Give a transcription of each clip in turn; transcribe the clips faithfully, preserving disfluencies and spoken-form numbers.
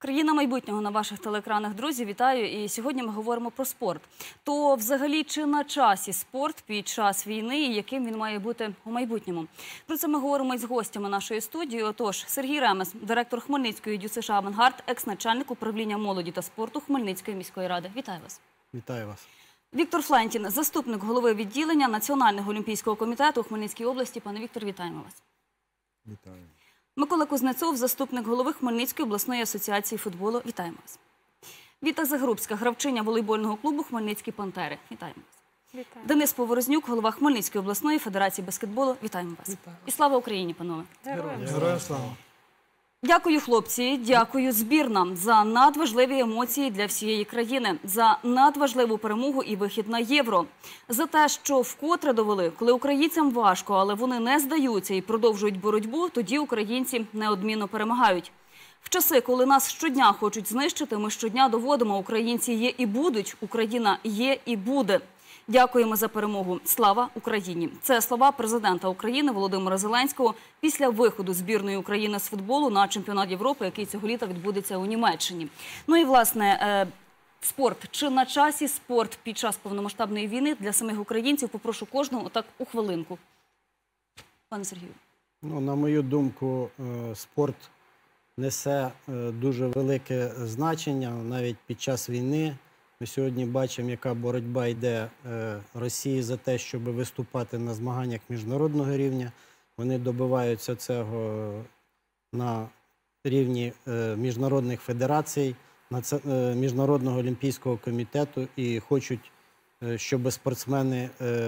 Країна майбутнього на ваших телеекранах, друзі, вітаю. І сьогодні ми говоримо про спорт. То взагалі чи на часі спорт під час війни і яким він має бути у майбутньому? Про це ми говоримо із гостями нашої студії. Отож, Сергій Ремес, директор Хмельницької ДЮСШ «Авангард», екс-начальник управління молоді та спорту Хмельницької міської ради. Вітаю вас. Вітаю вас. Віктор Флентін, заступник голови відділення Національного олімпійського комітету у Хмельницькій області. Пане Віктор, вітаємо вас. Вітаю. Микола Кузнецов, заступник голови Хмельницької обласної асоціації футболу. Вітаємо вас. Віта Загрубська, гравчиня волейбольного клубу «Хмельницькі Пантери». Вітаємо вас. Вітаю. Денис Поворознюк, голова Хмельницької обласної федерації баскетболу. Вітаємо вас. Вітаю. І слава Україні, панове. Героям слава. Дякую, хлопці, дякую збірнам за надважливі емоції для всієї країни, за надважливу перемогу і вихід на Євро, за те, що вкотре довели, коли українцям важко, але вони не здаються і продовжують боротьбу, тоді українці неодмінно перемагають. В часи, коли нас щодня хочуть знищити, ми щодня доводимо, українці є і будуть, Україна є і буде. Дякуємо за перемогу. Слава Україні! Це слова президента України Володимира Зеленського після виходу збірної України з футболу на чемпіонат Європи, який цього літа відбудеться у Німеччині. Ну і, власне, спорт. Чи на часі спорт під час повномасштабної війни для самих українців? Попрошу кожного отак у хвилинку. Пане Сергію. Ну, на мою думку, спорт несе дуже велике значення навіть під час війни. Ми сьогодні бачимо, яка боротьба йде Росії за те, щоб виступати на змаганнях міжнародного рівня. Вони добиваються цього на рівні міжнародних федерацій, Міжнародного олімпійського комітету і хочуть, щоб спортсмени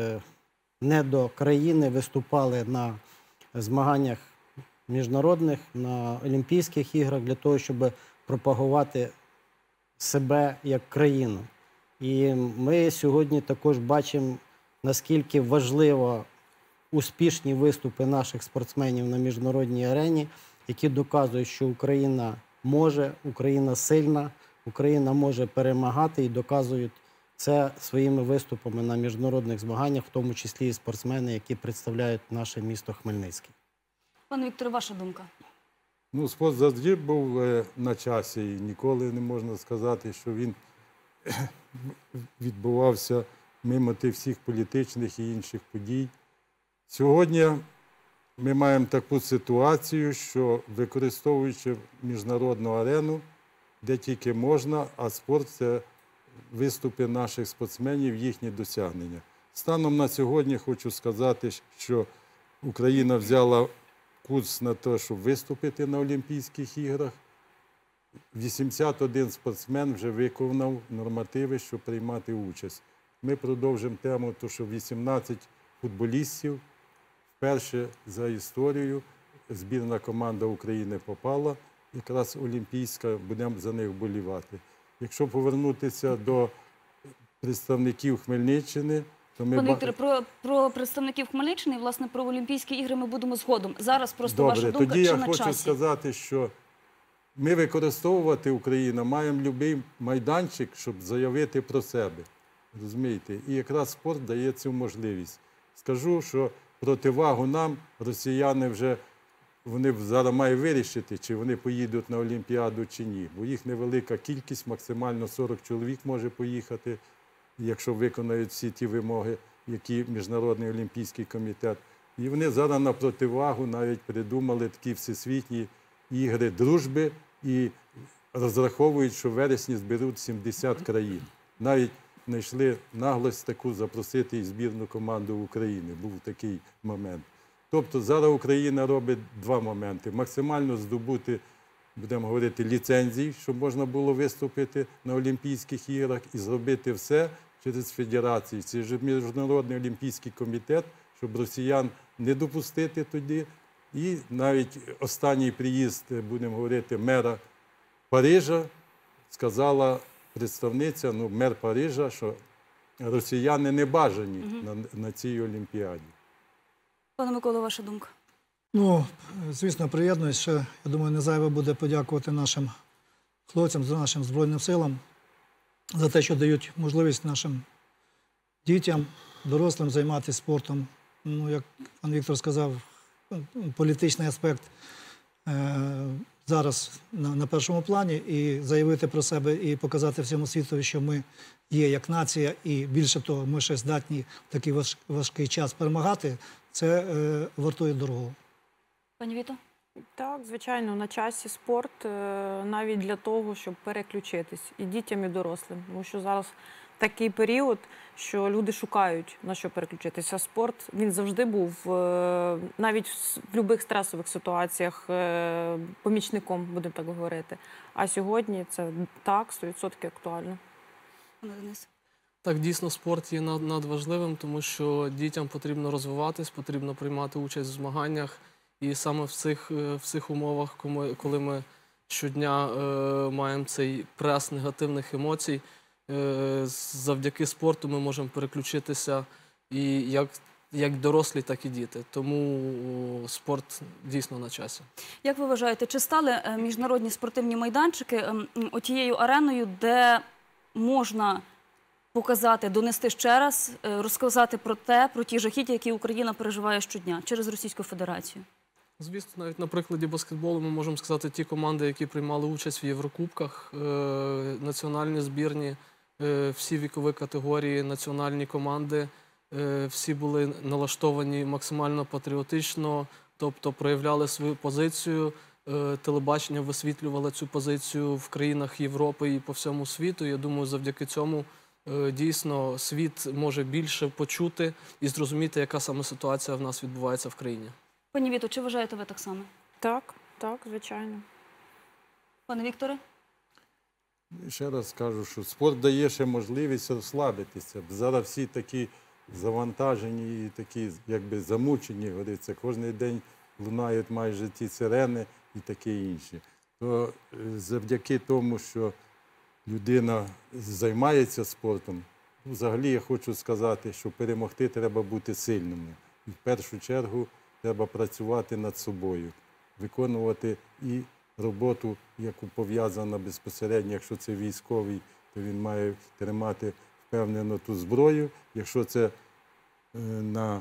не до країни виступали на змаганнях міжнародних, на Олімпійських іграх, для того, щоб пропагувати себе як країну. І ми сьогодні також бачимо, наскільки важливо успішні виступи наших спортсменів на міжнародній арені, які доказують, що Україна може, Україна сильна, Україна може перемагати, і доказують це своїми виступами на міжнародних змаганнях, в тому числі і спортсмени, які представляють наше місто Хмельницький. Пане Вікторе, ваша думка? Ну, спорт завжди був на часі, і ніколи не можна сказати, що він відбувався мимо тих всіх політичних і інших подій. Сьогодні ми маємо таку ситуацію, що використовуючи міжнародну арену, де тільки можна, а спорт – це виступи наших спортсменів, їхні досягнення. Станом на сьогодні хочу сказати, що Україна взяла курс на те, щоб виступити на Олімпійських іграх. вісімдесят один спортсмен вже виконав нормативи, щоб приймати участь. Ми продовжимо тему, то, що вісімнадцять футболістів вперше за історію збірна команда України попала, якраз олімпійська, будемо за них вболівати. Якщо повернутися до представників Хмельниччини, Пане Вікторе, про, про представників Хмельниччини, власне, про Олімпійські ігри ми будемо згодом. Зараз просто Добре, ваша думка, тоді чи я на хочу часі? сказати, що ми використовувати Україну маємо будь-який майданчик, щоб заявити про себе. Розумієте? І якраз спорт дає цю можливість. Скажу, що противагу нам росіяни вже, вони зараз мають вирішити, чи вони поїдуть на Олімпіаду, чи ні. Бо їх невелика кількість, максимально сорок чоловік може поїхати, якщо виконають всі ті вимоги, які Міжнародний олімпійський комітет. І вони зараз на противагу навіть придумали такі всесвітні ігри дружби і розраховують, що в вересні зберуть сімдесят країн. Навіть знайшли наглость таку запросити і збірну команду України. Був такий момент. Тобто зараз Україна робить два моменти. Максимально здобути, будемо говорити, ліцензії, щоб можна було виступити на Олімпійських іграх, і зробити все через федерації. Це ж Міжнародний олімпійський комітет, щоб росіян не допустити туди. І навіть останній приїзд, будемо говорити, мера Парижа, сказала представниця, ну, мер Парижа, що росіяни не бажані угу. на, на цій Олімпіаді. Пане Миколо, ваша думка? Ну, звісно, приєднуюсь. Ще, я думаю, не зайве буде подякувати нашим хлопцям, нашим Збройним силам за те, що дають можливість нашим дітям, дорослим займатися спортом. Ну, як пан Віктор сказав, політичний аспект зараз на, на першому плані, і заявити про себе, і показати всьому світу, що ми є як нація, і більше того, ми ще здатні в такий важ, важкий час перемагати, це е, вартує дорого. Пані Віто? Так, звичайно, на часі спорт е, навіть для того, щоб переключитись і дітям, і дорослим. Тому що зараз такий період, що люди шукають, на що переключитися. Спорт, він завжди був, е, навіть в будь-яких стресових ситуаціях, е, помічником, будемо так говорити. А сьогодні це так, сто відсотків актуально. Пане Денис? Так, дійсно, спорт є над- надважливим, тому що дітям потрібно розвиватись, потрібно приймати участь в змаганнях. І саме в цих, е, в цих умовах, коли- коли ми щодня е, маємо цей прес негативних емоцій, е, завдяки спорту ми можемо переключитися і як, як дорослі, так і діти. Тому о, спорт дійсно на часі. Як ви вважаєте, чи стали е, міжнародні спортивні майданчики ем, м, отією ареною, де можна показати, донести ще раз, е, розказати про те, про ті жахіття, які Україна переживає щодня через Російську Федерацію? Звісно, навіть на прикладі баскетболу ми можемо сказати, ті команди, які приймали участь в Єврокубках, е, національні збірні, е, всі вікові категорії, національні команди, е, всі були налаштовані максимально патріотично, тобто проявляли свою позицію, е, телебачення висвітлювало цю позицію в країнах Європи і по всьому світу. Я думаю, завдяки цьому е, дійсно світ може більше почути і зрозуміти, яка саме ситуація в нас відбувається в країні. Пані Віто, чи вважаєте ви так само? Так, так, звичайно. Пане Вікторе? Ще раз скажу, що спорт дає ще можливість розслабитися. Зараз всі такі завантажені і такі, якби замучені, говориться, кожен день лунають майже ті сирени і таке інше. То е, завдяки тому, що людина займається спортом, взагалі я хочу сказати, що перемогти треба бути сильними. І в першу чергу треба працювати над собою, виконувати і роботу, яку пов'язана безпосередньо, якщо це військовий, то він має тримати впевнено ту зброю. Якщо це е, на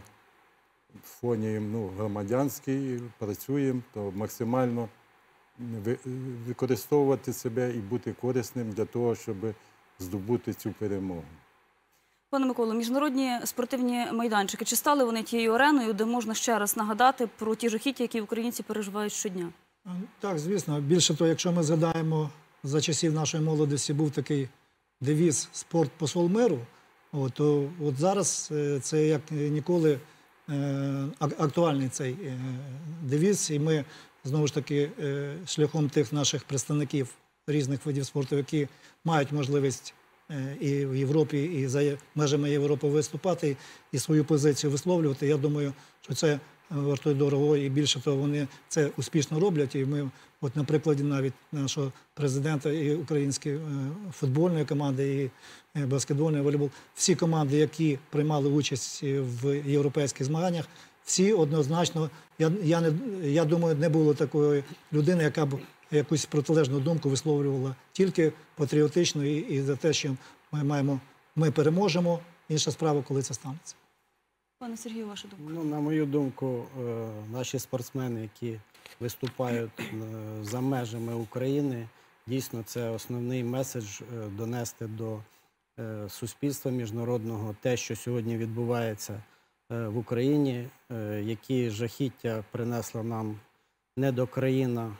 фоні ну, громадянський, працюємо, то максимально ви- використовувати себе і бути корисним для того, щоб здобути цю перемогу. Пане Миколо, міжнародні спортивні майданчики, чи стали вони тією ареною, де можна ще раз нагадати про ті жахіття, які українці переживають щодня? Так, звісно. Більше того, якщо ми згадаємо, за часів нашої молодості був такий девіз «Спорт – посол миру», от, то от зараз е, це як ніколи е, ак- актуальний цей е, девіз, і ми знову ж таки е, шляхом тих наших представників різних видів спорту, які мають можливість е, і в Європі, і за є- межами Європи виступати, і свою позицію висловлювати, я думаю, що це вартує дорого, і більше того, вони це успішно роблять. І ми, от на прикладі навіть нашого президента і української е, футбольної команди, і е, баскетбольної, волейбол, всі команди, які приймали участь в європейських змаганнях, всі однозначно, я, я, не, я думаю, не було такої людини, яка б якусь протилежну думку висловлювала, тільки патріотично і, і за те, що ми маємо, ми переможемо. Інша справа, коли це станеться. Пане Сергію, ваша думка? Ну, на мою думку, е, наші спортсмени, які виступають е, за межами України, дійсно це основний меседж е, донести до е, суспільства міжнародного те, що сьогодні відбувається е, в Україні, е, які жахіття принесла нам недокраїна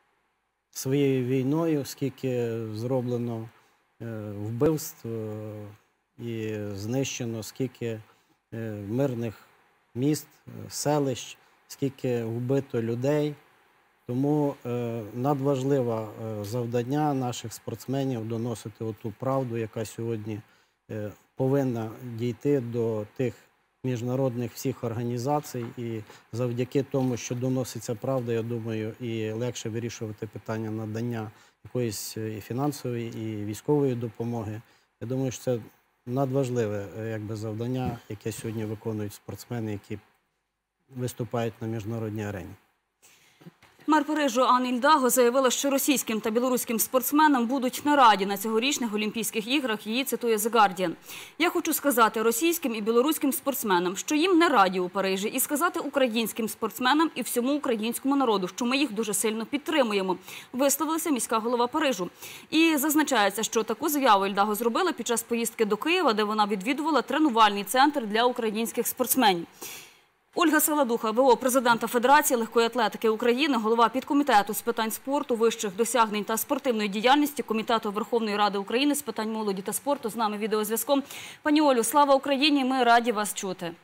своєю війною, скільки зроблено е, вбивств е, і знищено, скільки е, мирних міст, е, селищ, скільки вбито людей. Тому е, надважливе е, завдання наших спортсменів доносити оту правду, яка сьогодні е, повинна дійти до тих міжнародних всіх організацій. І завдяки тому, що доноситься правда, я думаю, і легше вирішувати питання надання якоїсь і фінансової, і військової допомоги. Я думаю, що це надважливе е, якби, завдання, яке сьогодні виконують спортсмени, які виступають на міжнародній арені. Мер Парижу Ан Ільдаго заявила, що російським та білоруським спортсменам будуть не раді на цьогорічних Олімпійських іграх. Її цитує The Guardian. «Я хочу сказати російським і білоруським спортсменам, що їм не раді у Парижі, і сказати українським спортсменам і всьому українському народу, що ми їх дуже сильно підтримуємо», висловилася міська голова Парижу. І зазначається, що таку заяву Ільдаго зробила під час поїздки до Києва, де вона відвідувала тренувальний центр для українських спортсменів. Ольга Саладуха, в о президента Федерації легкої атлетики України, голова підкомітету з питань спорту, вищих досягнень та спортивної діяльності Комітету Верховної Ради України з питань молоді та спорту, з нами відеозв'язком. Пані Олю, слава Україні, ми раді вас чути.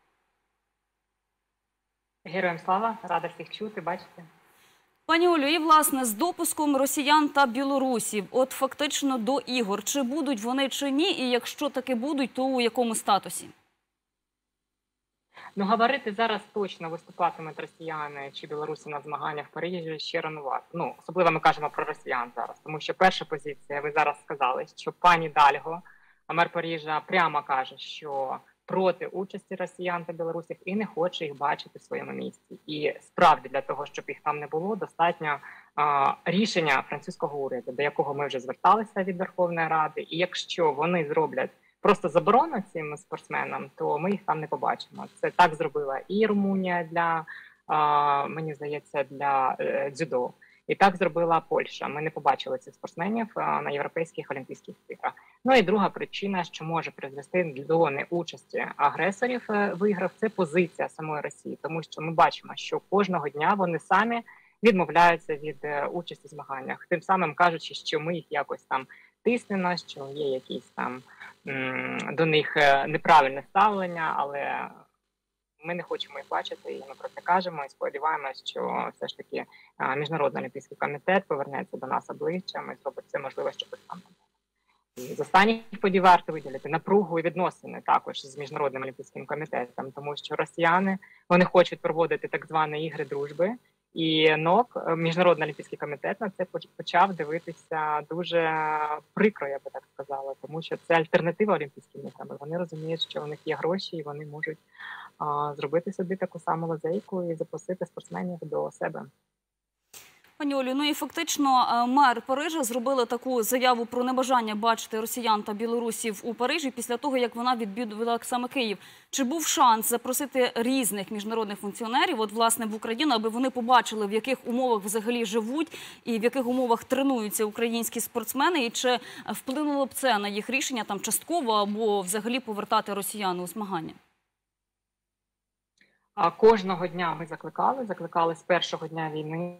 Героям слава, рада всіх чути, бачити. Пані Олю, і власне з допуском росіян та білорусів, от фактично до ігор, чи будуть вони чи ні, і якщо таки будуть, то у якому статусі? Ну, говорити зараз точно, виступатимуть росіяни чи білоруси на змаганнях в Парижі ще ранувато. Ну, особливо ми кажемо про росіян зараз, тому що перша позиція, ви зараз сказали, що пані Дальго, мер Парижа, прямо каже, що проти участі росіян та білорусів і не хоче їх бачити в своєму місті. І справді для того, щоб їх там не було, достатньо а, рішення французького уряду, до якого ми вже зверталися від Верховної Ради. І якщо вони зроблять просто заборону цим спортсменам, то ми їх там не побачимо. Це так зробила і Румунія для, а, мені здається, для е, дзюдо. І так зробила Польща. Ми не побачили цих спортсменів а, на Європейських Олімпійських іграх. Ну і друга причина, що може призвести до неучасті агресорів в іграх, це позиція самої Росії. Тому що ми бачимо, що кожного дня вони самі відмовляються від участі в змаганнях. Тим самим кажучи, що ми їх якось там тиснемо, що є якісь там до них неправильне ставлення, але ми не хочемо їх бачити, і ми про це кажемо, і сподіваємося, що все ж таки Міжнародний олімпійський комітет повернеться до нас обличчям і зробить все можливе, щоб їх там не було. І з останніх подій варто виділити напругу і відносини також з Міжнародним олімпійським комітетом, тому що росіяни, вони хочуть проводити так звані ігри дружби, і НОК, Міжнародний олімпійський комітет, на це почав дивитися дуже прикро, я би так сказала, тому що це альтернатива Олімпійським іграм. Вони розуміють, що у них є гроші, і вони можуть а, зробити собі таку саму лазейку і запросити спортсменів до себе. Пані Олю, ну і фактично мер Парижа зробила таку заяву про небажання бачити росіян та білорусів у Парижі після того, як вона відвідувала саме Київ. Чи був шанс запросити різних міжнародних функціонерів, от власне в Україну, аби вони побачили, в яких умовах взагалі живуть і в яких умовах тренуються українські спортсмени, і чи вплинуло б це на їх рішення там частково або взагалі повертати росіян у змагання? А кожного дня ми закликали, закликали з першого дня війни.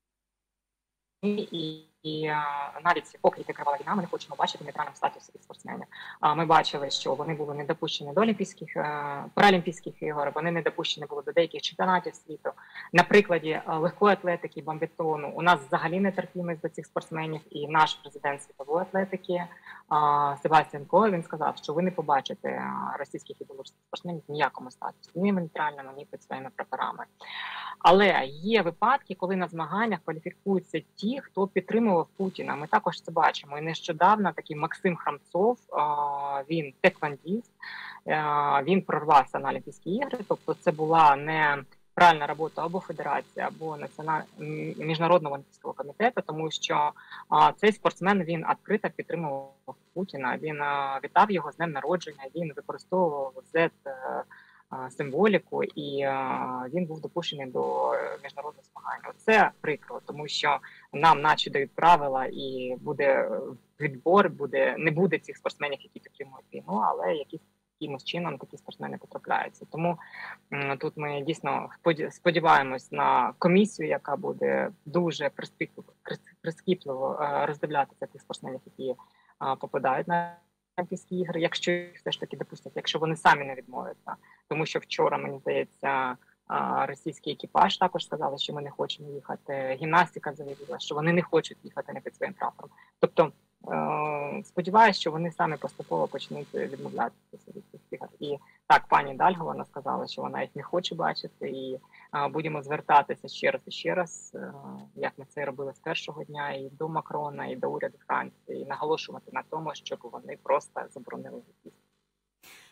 І, і навіть поки йде кривава війна, ми не хочемо бачити в нейтральному статусі спортсменів. Ми бачили, що вони були не допущені до Олімпійських, паралімпійських ігор, вони не допущені були до деяких чемпіонатів світу. На прикладі легкої атлетики, бомбітону, у нас взагалі нетерпімість до цих спортсменів, і наш президент світової атлетики Себастьян Ко, він сказав, що ви не побачите російських і білоруських спортсменів в ніякому статусі, ні в нейтральному, ні під своїми прапорами. Але є випадки, коли на змаганнях кваліфікуються ті, хто підтримував Путіна. Ми також це бачимо. І нещодавно такий Максим Храмцов, він теквондіст, він прорвався на Олімпійські ігри. Тобто це була не правильна робота або федерації, або національного міжнародного олімпійського комітету, тому що цей спортсмен, він відкрито підтримував Путіна. Він вітав його з днем народження, він використовував зет символіку, і а, він був допущений до міжнародного змагання. Це прикро, тому що нам наче дають правила, і буде відбор, буде не буде цих спортсменів, які підтримують війну, але якісь якимось чином такі спортсмени потрапляються. Тому м, тут ми дійсно сподіваємось на комісію, яка буде дуже прискіпливо роздивлятися тих спортсменів, які а, попадають на Олімпійські ігри, якщо їх все ж таки допустять, якщо вони самі не відмовляться. Тому що вчора, мені здається, російський екіпаж також сказали, що ми не хочемо їхати. Гімнастика заявила, що вони не хочуть їхати не під своїм прапором. Тобто, сподіваюся, що вони самі поступово почнуть відмовлятися від цих ігор. І так, пані Дальго, вона сказала, що вона їх не хоче бачити, і будемо звертатися ще раз і ще раз, як ми це робили з першого дня, і до Макрона, і до уряду Франції, і наголошувати на тому, щоб вони просто заборонили їх.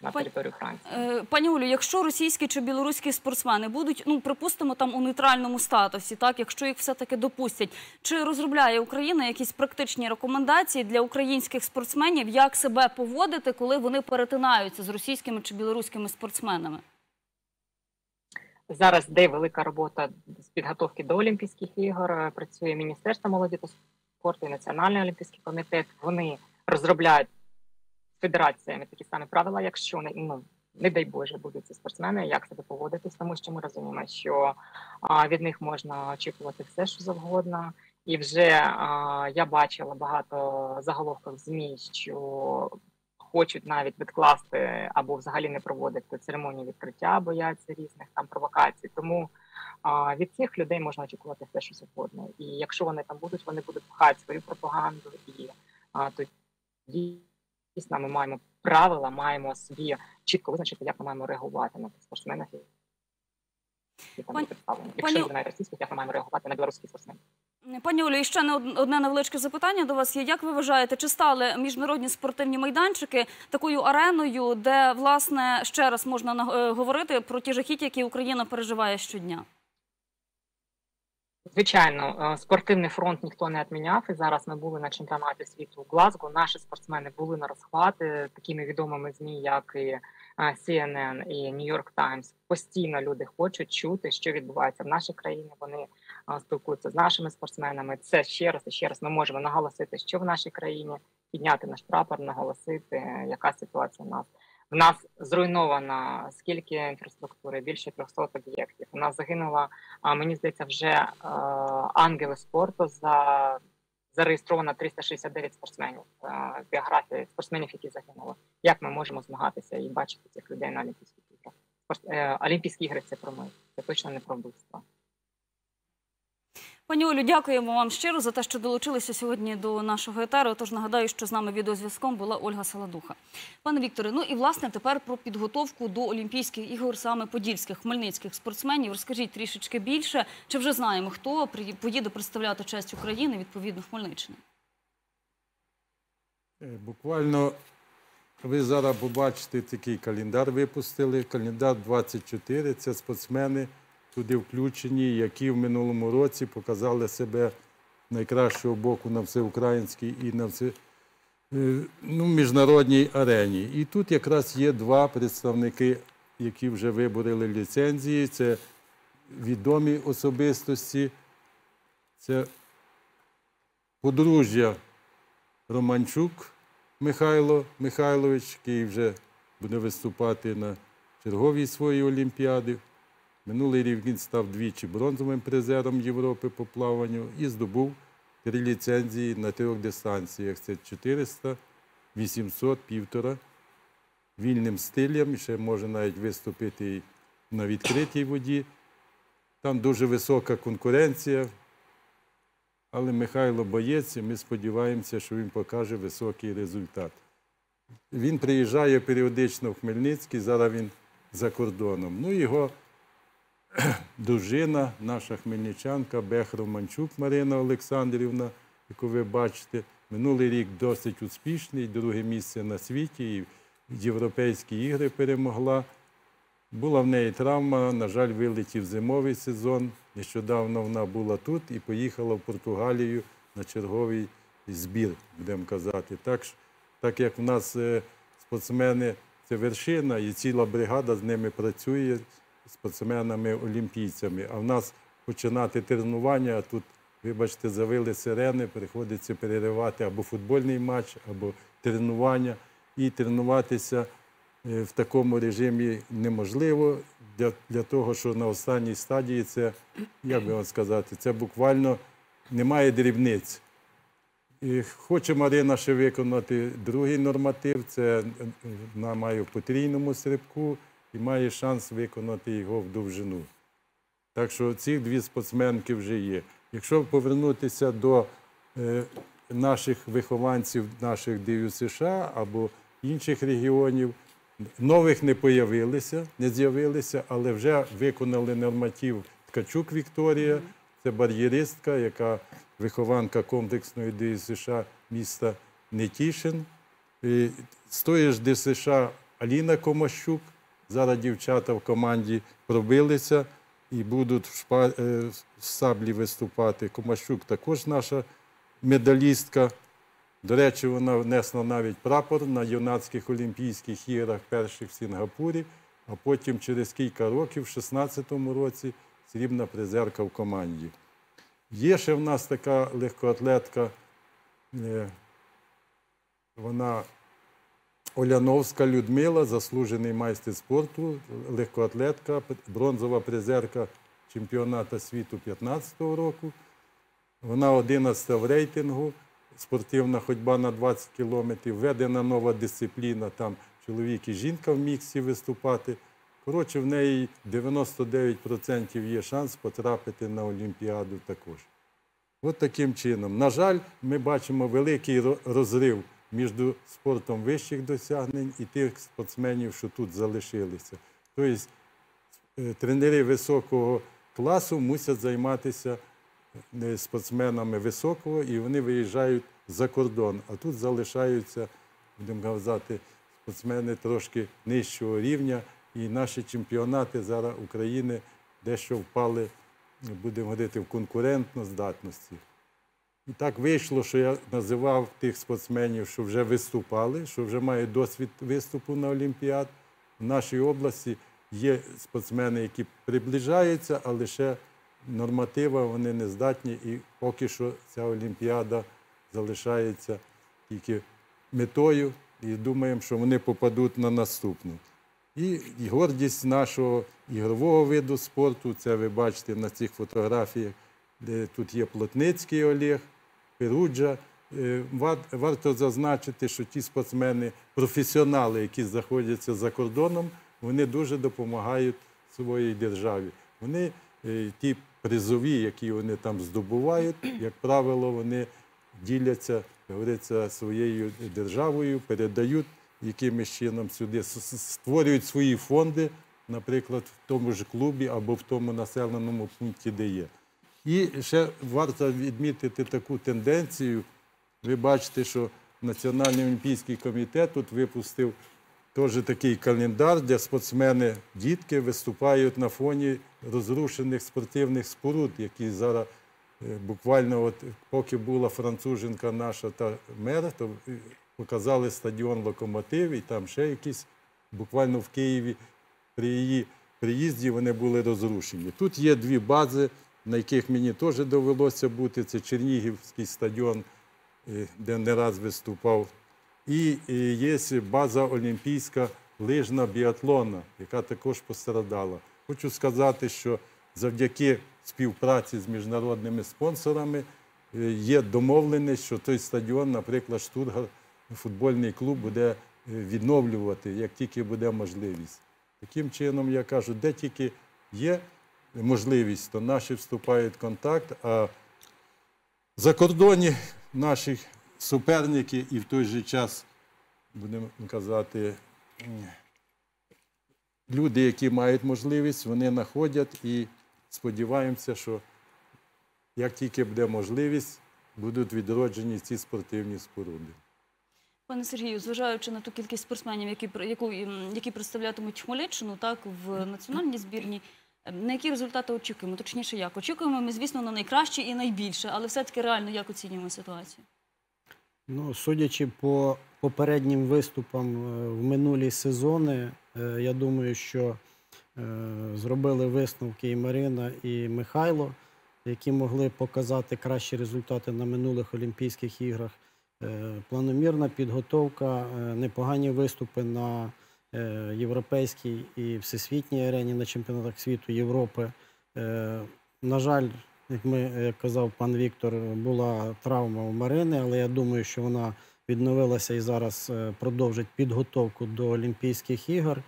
на Пані- територію Франції. Е, Пані Олю, якщо російські чи білоруські спортсмени будуть, ну, припустимо, там у нейтральному статусі, так, якщо їх все-таки допустять, чи розробляє Україна якісь практичні рекомендації для українських спортсменів, як себе поводити, коли вони перетинаються з російськими чи білоруськими спортсменами? Зараз йде велика робота з підготовки до Олімпійських ігор. Працює Міністерство молоді та спорту і Національний олімпійський комітет. Вони розробляють з федераціями такі самі правила, якщо не, ну, не дай Боже, будуть ці спортсмени, як себе поводитись, тому що ми розуміємо, що а, від них можна очікувати все, що завгодно. І вже а, я бачила багато заголовків в ЗМІ, що хочуть навіть відкласти або взагалі не проводити церемонію відкриття, бояться різних там провокацій. Тому а, від цих людей можна очікувати все, що завгодно. І якщо вони там будуть, вони будуть пхати свою пропаганду. І а, тоді дійсно ми маємо правила, маємо собі чітко визначити, як ми маємо реагувати на тих спортсменів, які там Пані- представлені. Якщо пані- ви навіть російських, як ми маємо реагувати на білоруських спортсменів. Пані Олю, і ще не од- одне невеличке запитання до вас є. Як ви вважаєте, чи стали міжнародні спортивні майданчики такою ареною, де, власне, ще раз можна на- е, говорити про ті жахіття, які Україна переживає щодня? Звичайно, е, спортивний фронт ніхто не відміняв, і зараз ми були на чемпіонаті світу у Глазго. Наші спортсмени були на розхвати такими відомими ЗМІ, як і е, Сі Ен Ен і Нью Йорк Таймс. Постійно люди хочуть чути, що відбувається в нашій країні. Вони е, спілкуються з нашими спортсменами. Це ще раз і ще раз ми можемо наголосити, що в нашій країні, підняти наш прапор, наголосити, е, яка ситуація в нас. В нас зруйновано скільки інфраструктури, більше трьохсот об'єктів. У нас загинуло, а, мені здається, вже е, ангели спорту за зареєстровано триста шістдесят дев'ять спортсменів. Е, біографії спортсменів, які загинули. Як ми можемо змагатися і бачити цих людей на Олімпійських іграх? Спорт, е, Олімпійські ігри – це про мир, це точно не про вбивство. Пані Олю, дякуємо вам щиро за те, що долучилися сьогодні до нашого етеру. Тож нагадаю, що з нами відеозв'язком була Ольга Саладуха. Пане Вікторе, ну і власне тепер про підготовку до Олімпійських ігор саме подільських, хмельницьких спортсменів. Розкажіть трішечки більше. Чи вже знаємо, хто при- поїде представляти честь України, відповідно, Хмельниччини? Е, Буквально ви зараз побачите такий календар випустили. Календар двадцять чотири – це спортсмени туди включені, які в минулому році показали себе найкращого боку на всеукраїнській і на все, е, ну, міжнародній арені. І тут якраз є два представники, які вже виборили ліцензії. Це відомі особистості, це подружжя Романчук Михайло Михайлович, який вже буде виступати на черговій своїй Олімпіаді. Минулий рік він став двічі бронзовим призером Європи по плаванню і здобув три ліцензії на трьох дистанціях. Це чотириста, вісімсот, півтора. Вільним стилем, ще може навіть виступити і на відкритій воді. Там дуже висока конкуренція. Але Михайло боєць, і ми сподіваємося, що він покаже високий результат. Він приїжджає періодично в Хмельницький, зараз він за кордоном. Ну, його дружина, наша хмельничанка Бех Романчук Марина Олександрівна, яку ви бачите, минулий рік досить успішний, друге місце на світі, і європейські ігри перемогла. Була в неї травма, на жаль, вилетів зимовий сезон. Нещодавно вона була тут і поїхала в Португалію на черговий збір, будемо казати. Так, так як в нас е, спортсмени – це вершина, і ціла бригада з ними працює, спортсменами-олімпійцями. А в нас починати тренування, а тут, вибачте, завили сирени, приходиться переривати або футбольний матч, або тренування. І тренуватися в такому режимі неможливо, для, для того, що на останній стадії це, як би вам сказати, це буквально немає дрібниць. І хоче Марина ще виконати другий норматив, це вона має в потрійному стрибку і має шанс виконати його в довжину. Так що ці дві спортсменки вже є. Якщо повернутися до е, наших вихованців, наших Ді Ю США або інших регіонів, нових не появилися, не з'явилися, але вже виконали норматив Ткачук Вікторія, це бар'єристка, яка вихованка комплексної Ді Ю США міста Нетішин. І з тої ж Ді Ю США Аліна Комащук. Зараз дівчата в команді пробилися і будуть в, шпа... в саблі виступати. Комащук також наша медалістка. До речі, вона внесла навіть прапор на юнацьких Олімпійських іграх перших в Сінгапурі, а потім через кілька років, в шістнадцятому році, срібна призерка в команді. Є ще в нас така легкоатлетка, вона Оляновська Людмила, заслужений майстер спорту, легкоатлетка, бронзова призерка чемпіонату світу п'ятнадцятого року. Вона одинадцята в рейтингу, спортивна ходьба на двадцять кілометрів, введена нова дисципліна, там чоловік і жінка в міксі виступати. Коротше, в неї дев'яносто дев'ять відсотків є шанс потрапити на Олімпіаду також. От таким чином. На жаль, ми бачимо великий розрив між спортом вищих досягнень і тих спортсменів, що тут залишилися. Тобто тренери високого класу мусять займатися спортсменами високого, і вони виїжджають за кордон. А тут залишаються, будемо казати, спортсмени трошки нижчого рівня. І наші чемпіонати зараз України дещо впали, будемо говорити, в конкурентну здатності. І так вийшло, що я називав тих спортсменів, що вже виступали, що вже мають досвід виступу на Олімпіад. В нашій області є спортсмени, які приближаються, але ще норматива вони не здатні. І поки що ця Олімпіада залишається тільки метою. І думаємо, що вони попадуть на наступну. І гордість нашого ігрового виду спорту, це ви бачите на цих фотографіях, де тут є Плотницький Олег, Перуджа. Варто зазначити, що ті спортсмени, професіонали, які знаходяться за кордоном, вони дуже допомагають своїй державі. Вони, ті призові, які вони там здобувають, як правило, вони діляться, говориться, своєю державою, передають якимось чином сюди, створюють свої фонди, наприклад, в тому ж клубі або в тому населеному пункті, де є. І ще варто відмітити таку тенденцію. Ви бачите, що Національний олімпійський комітет тут випустив теж такий календар, де спортсмени, дітки виступають на фоні розрушених спортивних споруд, які зараз буквально, от, поки була француженка наша та мер, то показали стадіон «Локомотив» і там ще якісь, буквально в Києві, при її приїзді вони були розрушені. Тут є дві бази, на яких мені теж довелося бути. Це Чернігівський стадіон, де не раз виступав. І є база олімпійська лижна біатлона, яка також постраждала. Хочу сказати, що завдяки співпраці з міжнародними спонсорами є домовленість, що той стадіон, наприклад, Штутгарт, футбольний клуб буде відновлювати, як тільки буде можливість. Таким чином, я кажу, де тільки є можливість, то наші вступають в контакт, а за кордоні наші суперники і в той же час, будемо казати, люди, які мають можливість, вони знаходять і сподіваємося, що як тільки буде можливість, будуть відроджені ці спортивні споруди. Пане Сергію, зважаючи на ту кількість спортсменів, які, яку, які представлятимуть Хмельниччину, так, в національній збірні, на які результати очікуємо? Точніше, як? Очікуємо ми, звісно, на найкраще і найбільше, але все-таки реально як оцінюємо ситуацію? Ну, судячи по попереднім виступам в минулі сезони, я думаю, що зробили висновки і Марина, і Михайло, які могли показати кращі результати на минулих Олімпійських іграх. Планомірна підготовка, непогані виступи на європейській і всесвітній арені, на чемпіонатах світу, Європи. На жаль, як ми, як казав пан Віктор, була травма у Марини, але я думаю, що вона відновилася і зараз продовжить підготовку до Олімпійських ігор.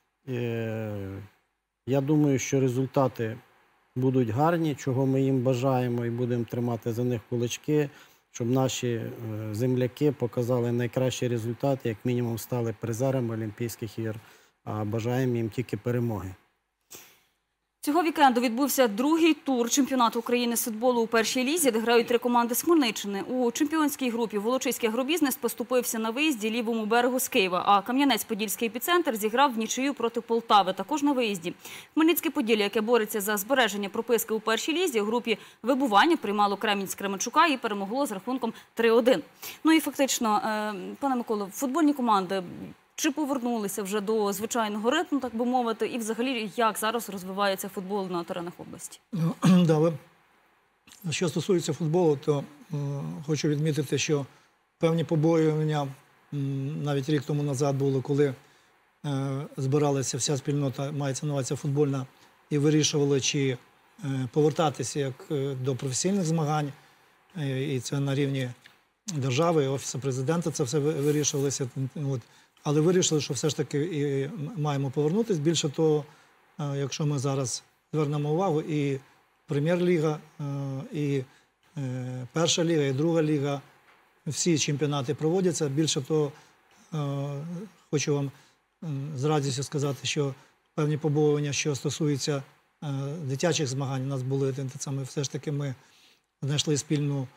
Я думаю, що результати будуть гарні, чого ми їм бажаємо і будемо тримати за них кулачки, щоб наші земляки показали найкращі результати, як мінімум стали призерами Олімпійських ігор, а бажаємо їм тільки перемоги. Цього вікенду відбувся другий тур чемпіонату України з футболу у першій лізі, де грають три команди з Хмельниччини. У чемпіонській групі Волочиський агробізнес поступився на виїзді лівому берегу з Києва, а Кам'янець-Подільський епіцентр зіграв в нічию проти Полтави, також на виїзді. Хмельницьке Поділля, яке бореться за збереження прописки у першій лізі, у групі вибування приймало Кремінськ-Кременчука і перемогло з рахунком три один. Ну і фактично, пане Миколо, футбольні команди чи повернулися вже до звичайного ритму, так би мовити, і взагалі як зараз розвивається футбол на теренах області? Да, ви... Що стосується футболу, то е, хочу відмітити, що певні побоювання м, навіть рік тому назад було, коли е, збиралася вся спільнота, мається на увазі футбольна, і вирішували, чи е, повертатися як е, до професійних змагань, е, і це на рівні держави, Офісу президента це все вирішувалося. От. Але вирішили, що все ж таки і маємо повернутися. Більше того, якщо ми зараз звернемо увагу, і Прем'єр-ліга, і Перша ліга, і Друга ліга, всі чемпіонати проводяться. Більше того, хочу вам з радістю сказати, що певні побоювання, що стосуються дитячих змагань, у нас були саме, все ж таки ми знайшли спільну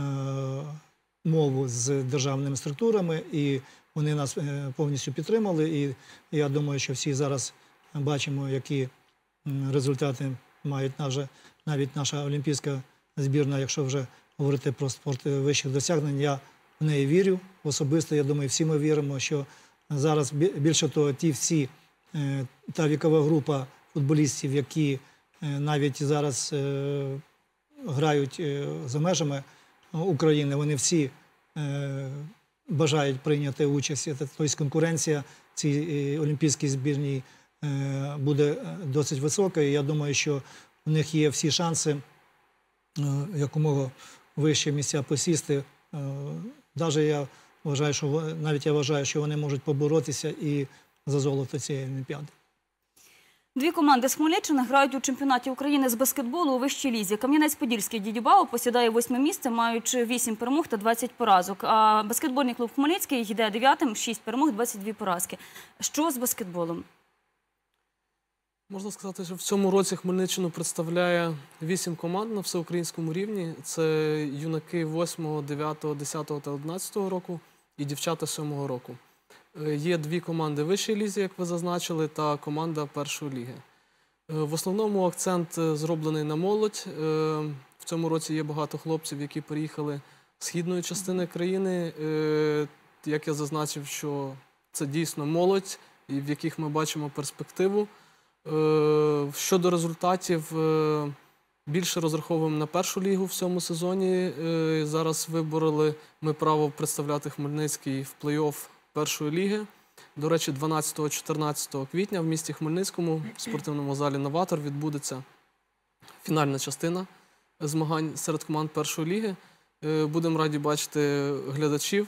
мову з державними структурами, і вони нас повністю підтримали, і я думаю, що всі зараз бачимо, які результати мають навіть наша олімпійська збірна, якщо вже говорити про спорт вищих досягнень. Я в неї вірю особисто, я думаю, всі ми віримо, що зараз, більше того, ті всі, та вікова група футболістів, які навіть зараз грають за межами України, вони всі бажають прийняти участь. Тобто конкуренція в цій олімпійській збірній буде досить висока. І я думаю, що в них є всі шанси якомога вищі місця посісти. Навіть я вважаю, що, навіть я вважаю, що вони можуть поборотися і за золото цієї олімпіади. Дві команди з Хмельниччини грають у чемпіонаті України з баскетболу у вищій лізі. Кам'янець-Подільський Дідюбао посідає восьме місце, маючи вісім перемог та двадцять поразок. А баскетбольний клуб Хмельницький йде дев'ятим, шість перемог, двадцять дві поразки. Що з баскетболом? Можна сказати, що в цьому році Хмельниччину представляє вісім команд на всеукраїнському рівні. Це юнаки восьмого, дев'ятого, десятого та одинадцятого року і дівчата сьомого року. Є дві команди вищої лізі, як ви зазначили, та команда першої ліги. В основному акцент зроблений на молодь. В цьому році є багато хлопців, які приїхали з східної частини країни. Як я зазначив, що це дійсно молодь, в яких ми бачимо перспективу. Щодо результатів, більше розраховуємо на першу лігу в цьому сезоні. Зараз вибороли ми право представляти Хмельницький в плей-офф першої ліги. До речі, дванадцятого-чотирнадцятого квітня в місті Хмельницькому в спортивному залі «Новатор» відбудеться фінальна частина змагань серед команд першої ліги. Будемо раді бачити глядачів.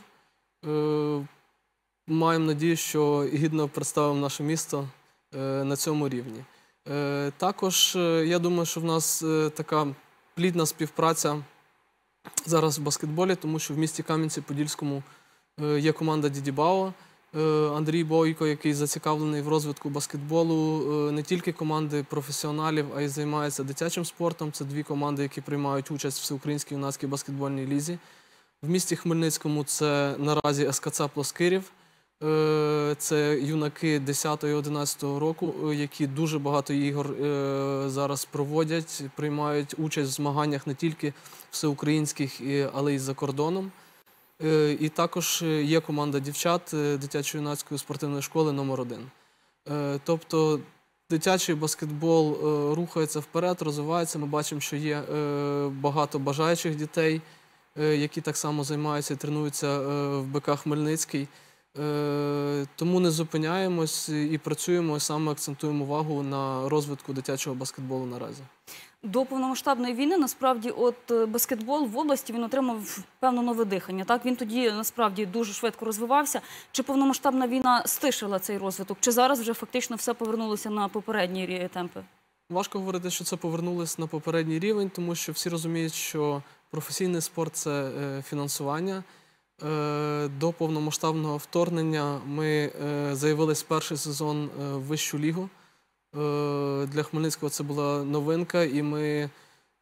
Маємо надію, що гідно представимо наше місто на цьому рівні. Також, я думаю, що в нас така плідна співпраця зараз в баскетболі, тому що в місті Кам'янці-Подільському є команда Дідюбао. Андрій Бойко, який зацікавлений в розвитку баскетболу, не тільки команди професіоналів, а й займається дитячим спортом. Це дві команди, які приймають участь в Всеукраїнській юнацькій баскетбольній лізі. В місті Хмельницькому це наразі ес ка це «Плоскирів». Це юнаки десятого і одинадцятого року, які дуже багато ігор зараз проводять, приймають участь в змаганнях не тільки всеукраїнських, але й за кордоном. І також є команда дівчат дитячо-юнацької спортивної школи номер один. Тобто дитячий баскетбол рухається вперед, розвивається. Ми бачимо, що є багато бажаючих дітей, які так само займаються і тренуються в БК «Хмельницький». Тому не зупиняємось і працюємо, саме акцентуємо увагу на розвитку дитячого баскетболу наразі. До повномасштабної війни, насправді, от баскетбол в області, він отримав певне нове дихання. Так? Він тоді, насправді, дуже швидко розвивався. Чи повномасштабна війна стишила цей розвиток? Чи зараз вже фактично все повернулося на попередні темпи? Важко говорити, що це повернулося на попередній рівень, тому що всі розуміють, що професійний спорт – це фінансування. До повномасштабного вторгнення ми заявились перший сезон в вищу лігу. Для Хмельницького це була новинка, і ми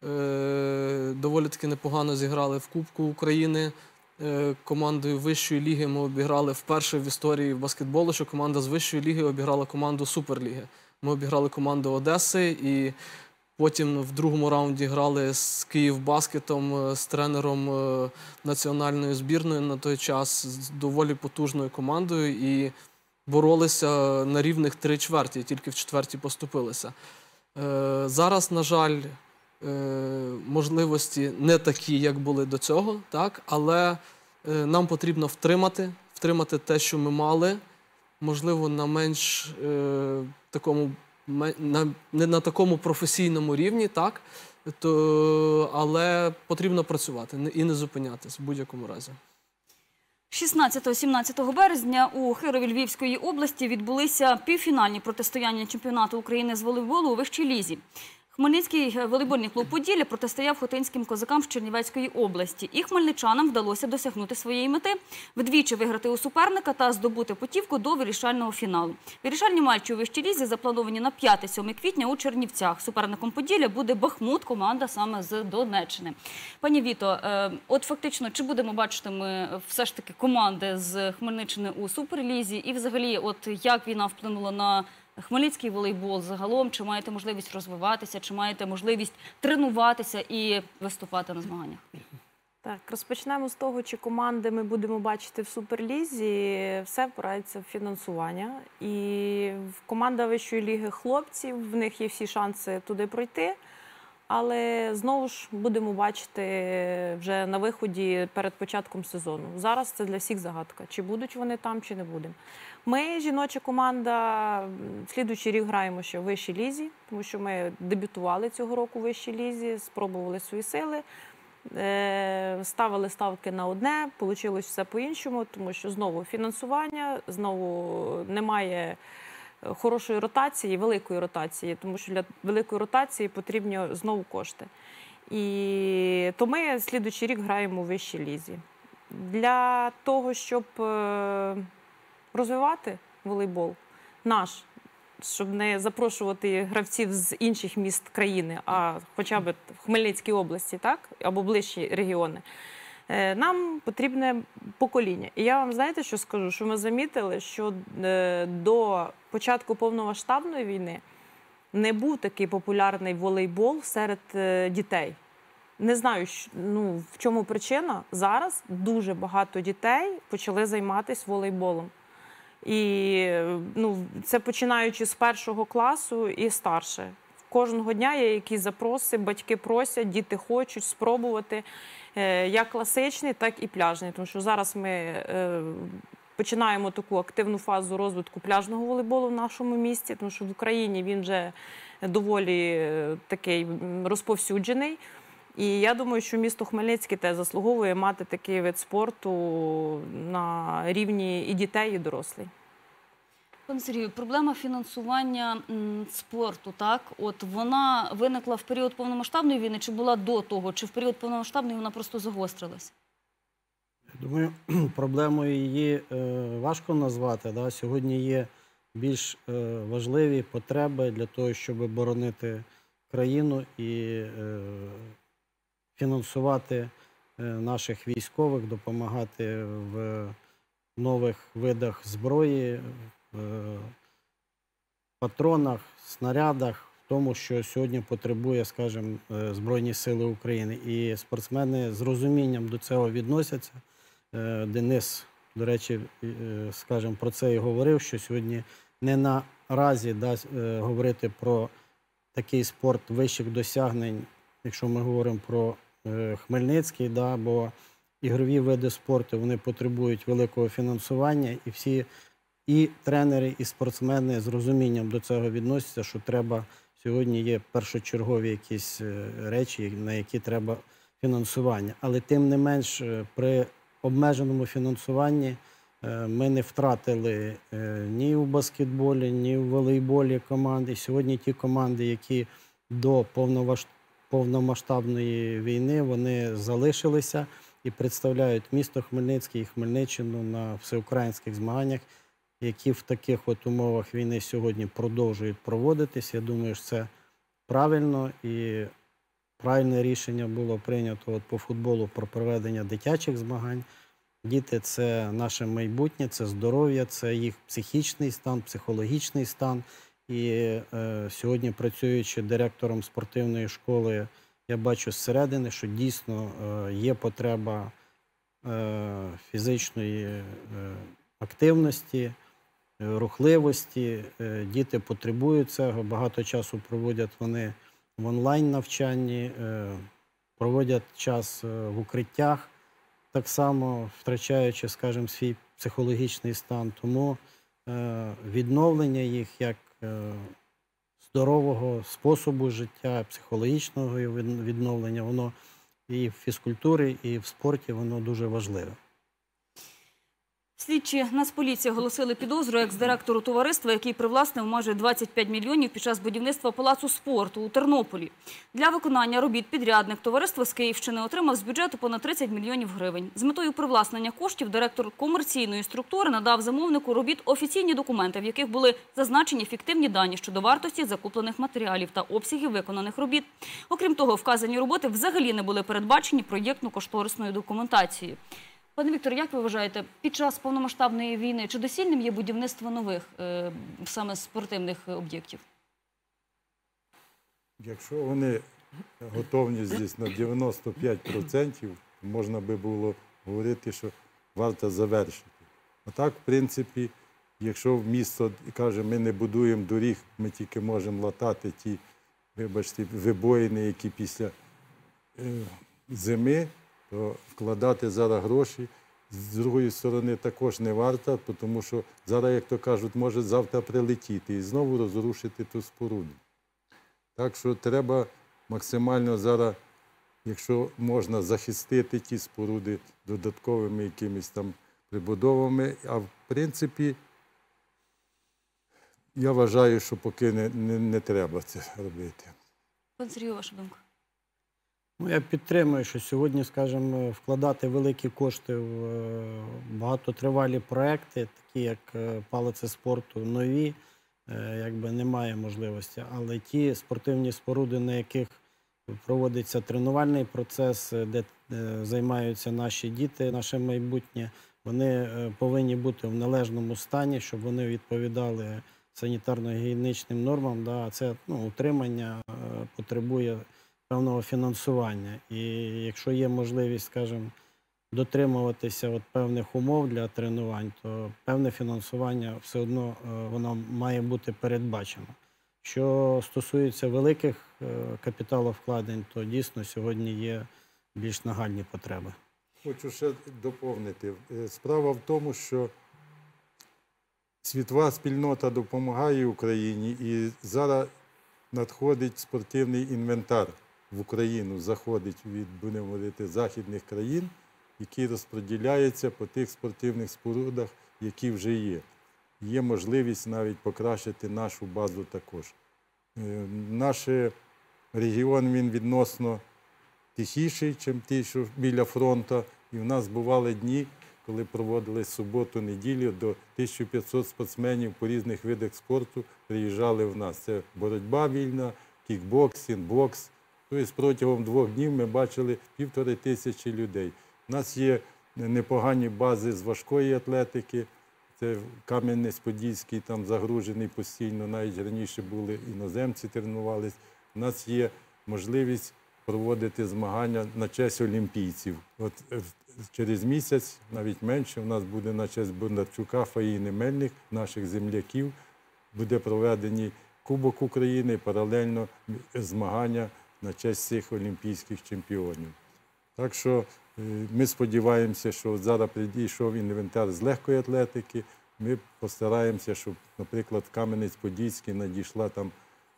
доволі таки непогано зіграли в Кубку України. Командою Вищої ліги ми обіграли вперше в історії баскетболу, що команда з Вищої ліги обіграла команду Суперліги. Ми обіграли команду Одеси і потім в другому раунді грали з Київбаскетом, з тренером національної збірної на той час, з доволі потужною командою і боролися на рівних три чверті, тільки в четвертій поступилися. Зараз, на жаль, можливості не такі, як були до цього, так? Але нам потрібно втримати, втримати те, що ми мали, можливо, на менш е, такому, на, не на такому професійному рівні, так? То, але потрібно працювати і не зупинятись в будь-якому разі. шістнадцятого-сімнадцятого березня у Хирові Львівської області відбулися півфінальні протистояння чемпіонату України з волейболу у вищій лізі. Хмельницький волейбольний клуб «Поділля» протистояв хотинським козакам з Чернівецької області. І хмельничанам вдалося досягнути своєї мети – вдвічі виграти у суперника та здобути путівку до вирішального фіналу. Вирішальні матчі у вищій лізі заплановані на п'яте-сьоме квітня у Чернівцях. Суперником «Поділля» буде «Бахмут», команда саме з Донеччини. Пані Віто, от фактично, чи будемо бачити ми все ж таки команди з Хмельниччини у суперлізі? І взагалі, от як війна вплинула на хмельницький волейбол загалом? Чи маєте можливість розвиватися, чи маєте можливість тренуватися і виступати на змаганнях? Так, розпочнемо з того, чи команди ми будемо бачити в Суперлізі. Все впирається в фінансування. І команда Вищої ліги хлопців, в них є всі шанси туди пройти. Але знову ж будемо бачити вже на виході перед початком сезону. Зараз це для всіх загадка, чи будуть вони там, чи не будемо. Ми, жіноча команда, слідуючий рік граємо ще в вищій лізі, тому що ми дебютували цього року в вищій лізі, спробували свої сили, ставили ставки на одне, вийшло все по-іншому, тому що знову фінансування, знову немає хорошої ротації, великої ротації, тому що для великої ротації потрібні знову кошти. І то ми слідуючий рік граємо у вищій лізі. Для того, щоб розвивати волейбол наш, щоб не запрошувати гравців з інших міст країни, а хоча б в Хмельницькій області, так, або ближчі регіони, нам потрібне покоління. І я вам, знаєте, що скажу? Що ми замітили, що до початку повномасштабної війни не був такий популярний волейбол серед дітей. Не знаю, ну, в чому причина. Зараз дуже багато дітей почали займатися волейболом. І ну, це починаючи з першого класу і старше. Кожного дня є якісь запроси, батьки просять, діти хочуть спробувати як класичний, так і пляжний. Тому що зараз ми починаємо таку активну фазу розвитку пляжного волейболу в нашому місті, тому що в Україні він вже доволі такий розповсюджений. І я думаю, що місто Хмельницький теж заслуговує мати такий вид спорту на рівні і дітей, і дорослих. Пане Сергію, проблема фінансування м, спорту, так? От вона виникла в період повномасштабної війни, чи була до того, чи в період повномасштабної вона просто загострилась? Я думаю, проблемою її е, важко назвати. Да? Сьогодні є більш е, важливі потреби для того, щоб боронити країну і е, фінансувати е, наших військових, допомагати в нових видах зброї, в патронах, снарядах, в тому, що сьогодні потребує, скажімо, Збройні Сили України. І спортсмени з розумінням до цього відносяться. Денис, до речі, скажімо, про це і говорив, що сьогодні не наразі дасть говорити про такий спорт вищих досягнень, якщо ми говоримо про Хмельницький, да, бо ігрові види спорту, вони потребують великого фінансування, і всі і тренери, і спортсмени з розумінням до цього відносяться, що треба, сьогодні є першочергові якісь речі, на які треба фінансування. Але тим не менш, при обмеженому фінансуванні ми не втратили ні у баскетболі, ні у волейболі команди. Сьогодні ті команди, які до повномасштабної війни, вони залишилися і представляють місто Хмельницький і Хмельниччину на всеукраїнських змаганнях. які в таких от умовах війни сьогодні продовжують проводитись. Я думаю, що це правильно, і правильне рішення було прийнято от по футболу про проведення дитячих змагань. Діти – це наше майбутнє, це здоров'я, це їх психічний стан, психологічний стан. І е, сьогодні, працюючи директором спортивної школи, я бачу зсередини, що дійсно е, є потреба е, фізичної е, активності, е, рухливості. Е, діти потребують цього, багато часу проводять вони в онлайн-навчанні, е, проводять час е, в укриттях, так само втрачаючи, скажімо, свій психологічний стан. Тому е, відновлення їх як е, здорового способу життя, психологічного відновлення, воно і в фізкультурі, і в спорті, воно дуже важливе. Слідчі Нацполіції оголосили підозру екс-директору товариства, який привласнив майже двадцять п'ять мільйонів під час будівництва палацу спорту у Тернополі. Для виконання робіт підрядник товариства з Київщини отримав з бюджету понад тридцять мільйонів гривень. З метою привласнення коштів директор комерційної структури надав замовнику робіт офіційні документи, в яких були зазначені фіктивні дані щодо вартості закуплених матеріалів та обсягів виконаних робіт. Окрім того, вказані роботи взагалі не були передбачені проєктно-кошторисною документацією. Пане Вікторе, як ви вважаєте, під час повномасштабної війни чи доцільним є будівництво нових е, саме спортивних об'єктів? Якщо вони готовність десь на дев'яносто п'ять відсотків, можна би було говорити, що варто завершити. А так, в принципі, якщо в місто каже, ми не будуємо доріг, ми тільки можемо латати ті, вибачте, вибоїни, які після е, зими, то вкладати зараз гроші, з другої сторони, також не варто, тому що зараз, як то кажуть, може завтра прилетіти і знову розрушити ту споруду. Так що треба максимально зараз, якщо можна, захистити ті споруди додатковими якимись там прибудовами. А в принципі, я вважаю, що поки не, не, не треба це робити. Пан Сергій, ваша думка? Ну, я підтримую, що сьогодні, скажімо, вкладати великі кошти в багатотривалі проекти, такі як палаци спорту, нові, якби немає можливості. Але ті спортивні споруди, на яких проводиться тренувальний процес, де займаються наші діти, наше майбутнє, вони повинні бути в належному стані, щоб вони відповідали санітарно-гігієнічним нормам. Да, це ну, утримання потребує певного фінансування. І якщо є можливість, скажімо, дотримуватися от певних умов для тренувань, то певне фінансування все одно воно має бути передбачено. Що стосується великих капіталовкладень, то дійсно сьогодні є більш нагальні потреби. Хочу ще доповнити. Справа в тому, що світова спільнота допомагає Україні, і зараз надходить спортивний інвентар в Україну, заходить від, будемо говорити, західних країн, який розподіляється по тих спортивних спорудах, які вже є. Є можливість навіть покращити нашу базу також. Наш регіон, він відносно тихіший, ніж ті, що біля фронту. І в нас бували дні, коли проводили суботу-неділю, до тисячі п'ятсот спортсменів по різних видах спорту приїжджали в нас. Це боротьба вільна, кікбоксинг, бокс. Тобто протягом двох днів ми бачили півтори тисячі людей. У нас є непогані бази з важкої атлетики. Це Кам'янець-Подільський, там загружений постійно, навіть раніше були іноземці, тренувались. У нас є можливість проводити змагання на честь олімпійців. От через місяць, навіть менше, у нас буде на честь Бондарчука, Фаїни, Мельник, наших земляків, буде проведені Кубок України, паралельно змагання на честь цих олімпійських чемпіонів. Так що ми сподіваємося, що зараз прийшов інвентар з легкої атлетики. Ми постараємося, щоб, наприклад, в Кам'янець-Подільський надійшла там,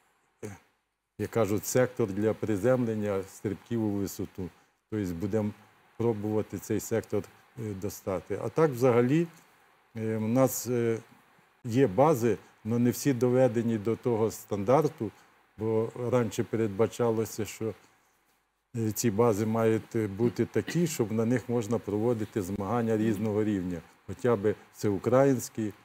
як кажуть, сектор для приземлення стрибків у висоту. Тобто будемо пробувати цей сектор достати. А так взагалі у нас є бази, але не всі доведені до того стандарту, бо раніше передбачалося, що ці бази мають бути такі, щоб на них можна проводити змагання різного рівня. Хоча б всеукраїнські,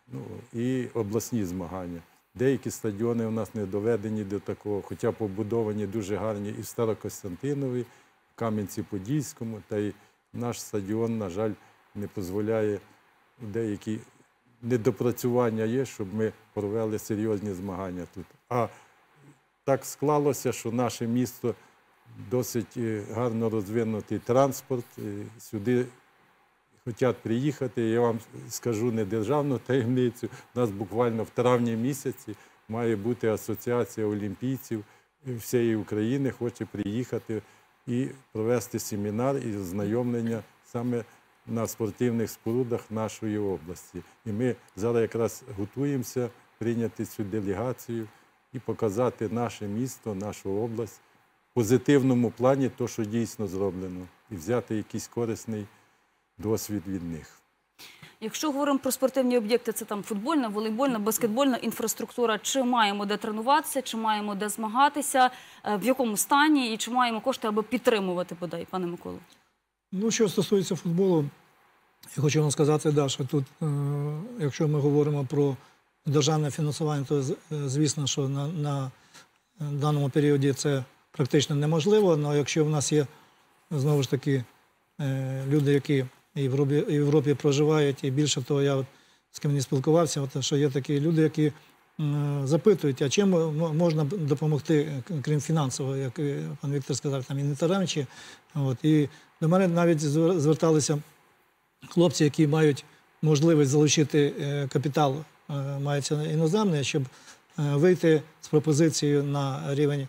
ну, і обласні змагання. Деякі стадіони у нас не доведені до такого, хоча побудовані дуже гарні і в Старокостянтинові, в Кам'янці-Подільському, та й наш стадіон, на жаль, не дозволяє, деякі недопрацювання є, щоб ми провели серйозні змагання тут. А так склалося, що наше місто досить гарно розвинутий транспорт, сюди хочуть приїхати. Я вам скажу не державну таємницю, у нас буквально в травні місяці має бути асоціація олімпійців всієї України, хоче приїхати і провести семінар і знайомлення саме на спортивних спорудах нашої області. І ми зараз якраз готуємося прийняти цю делегацію і показати наше місто, нашу область в позитивному плані, то, що дійсно зроблено, і взяти якийсь корисний досвід від них. Якщо говоримо про спортивні об'єкти, це там футбольна, волейбольна, баскетбольна інфраструктура, чи маємо де тренуватися, чи маємо де змагатися, в якому стані і чи маємо кошти, аби підтримувати бодай, пане Миколо? Ну, що стосується футболу, я хочу вам сказати, да, що тут, е, якщо ми говоримо про державне фінансування, то звісно, що на, на даному періоді це практично неможливо, але якщо в нас є, знову ж таки, е, люди, які і в Європі, в Європі проживають, і більше того, я от, з ким не спілкувався, от, що є такі люди, які е, запитують, а чим можна допомогти, крім фінансового, як пан Віктор сказав, там інвентарем, чи, от, і до мене навіть зверталися хлопці, які мають можливість залучити капітал, мається іноземний, щоб вийти з пропозицією на рівень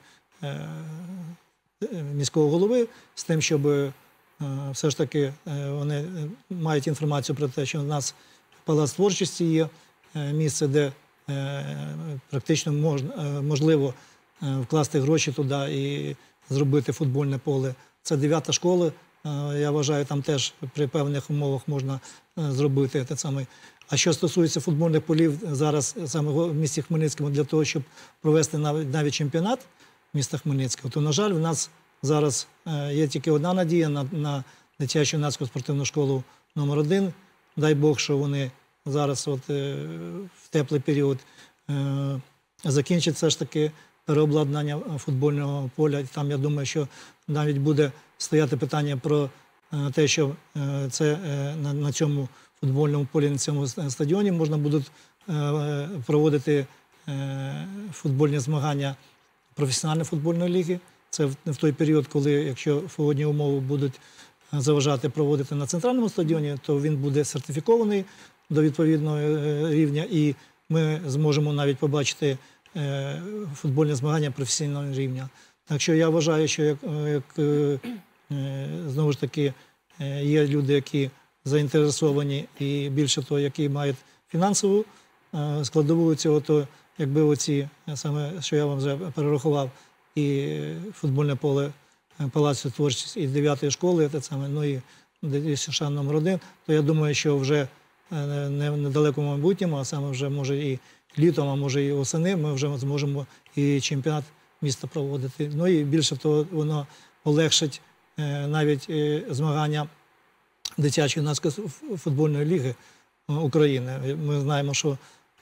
міського голови, з тим, щоб все ж таки вони мають інформацію про те, що у нас палац творчості є, місце, де практично можна, можливо вкласти гроші туди і зробити футбольне поле. Це дев'ята школа. Я вважаю, там теж при певних умовах можна зробити те саме. А що стосується футбольних полів зараз саме в місті Хмельницькому для того, щоб провести навіть, навіть чемпіонат міста Хмельницького, то, на жаль, в нас зараз є тільки одна надія на, на дитячу юнацьку спортивну школу номер один. Дай Бог, що вони зараз от, в теплий період закінчать все ж таки переобладнання футбольного поля. Там, я думаю, що навіть буде стояти питання про те, що це на цьому футбольному полі, на цьому стадіоні можна будуть проводити футбольні змагання професіональної футбольної ліги. Це в той період, коли, якщо погодні умови будуть заважати проводити на центральному стадіоні, то він буде сертифікований до відповідного рівня, і ми зможемо навіть побачити футбольні змагання професійного рівня. Так що я вважаю, що як, як знову ж таки є люди, які заінтересовані і більше того, які мають фінансову складову цього, то якби оці, саме, що я вам вже перерахував, і футбольне поле Палацу творчості, і дев'ятої школи, те саме, ну і ДЮСШ номер один, то я думаю, що вже не в недалекому майбутньому, а саме вже може і літом, а може і осени, ми вже зможемо і чемпіонат міста проводити. Ну і більше того, воно полегшить навіть змагання дитячої юнацької футбольної ліги України. Ми знаємо, що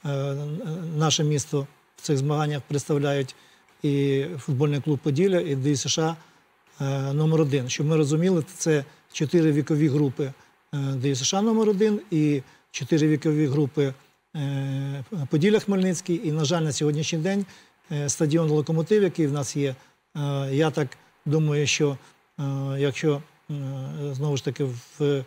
наше місто в цих змаганнях представляють і футбольний клуб «Поділля», і ДЮСШ номер один. Щоб ми розуміли, це чотири вікові групи ДЮСШ номер один і чотири вікові групи Поділля Хмельницький. І, на жаль, на сьогоднішній день стадіон «Локомотив», який в нас є, я так думаю, що якщо, знову ж таки, в,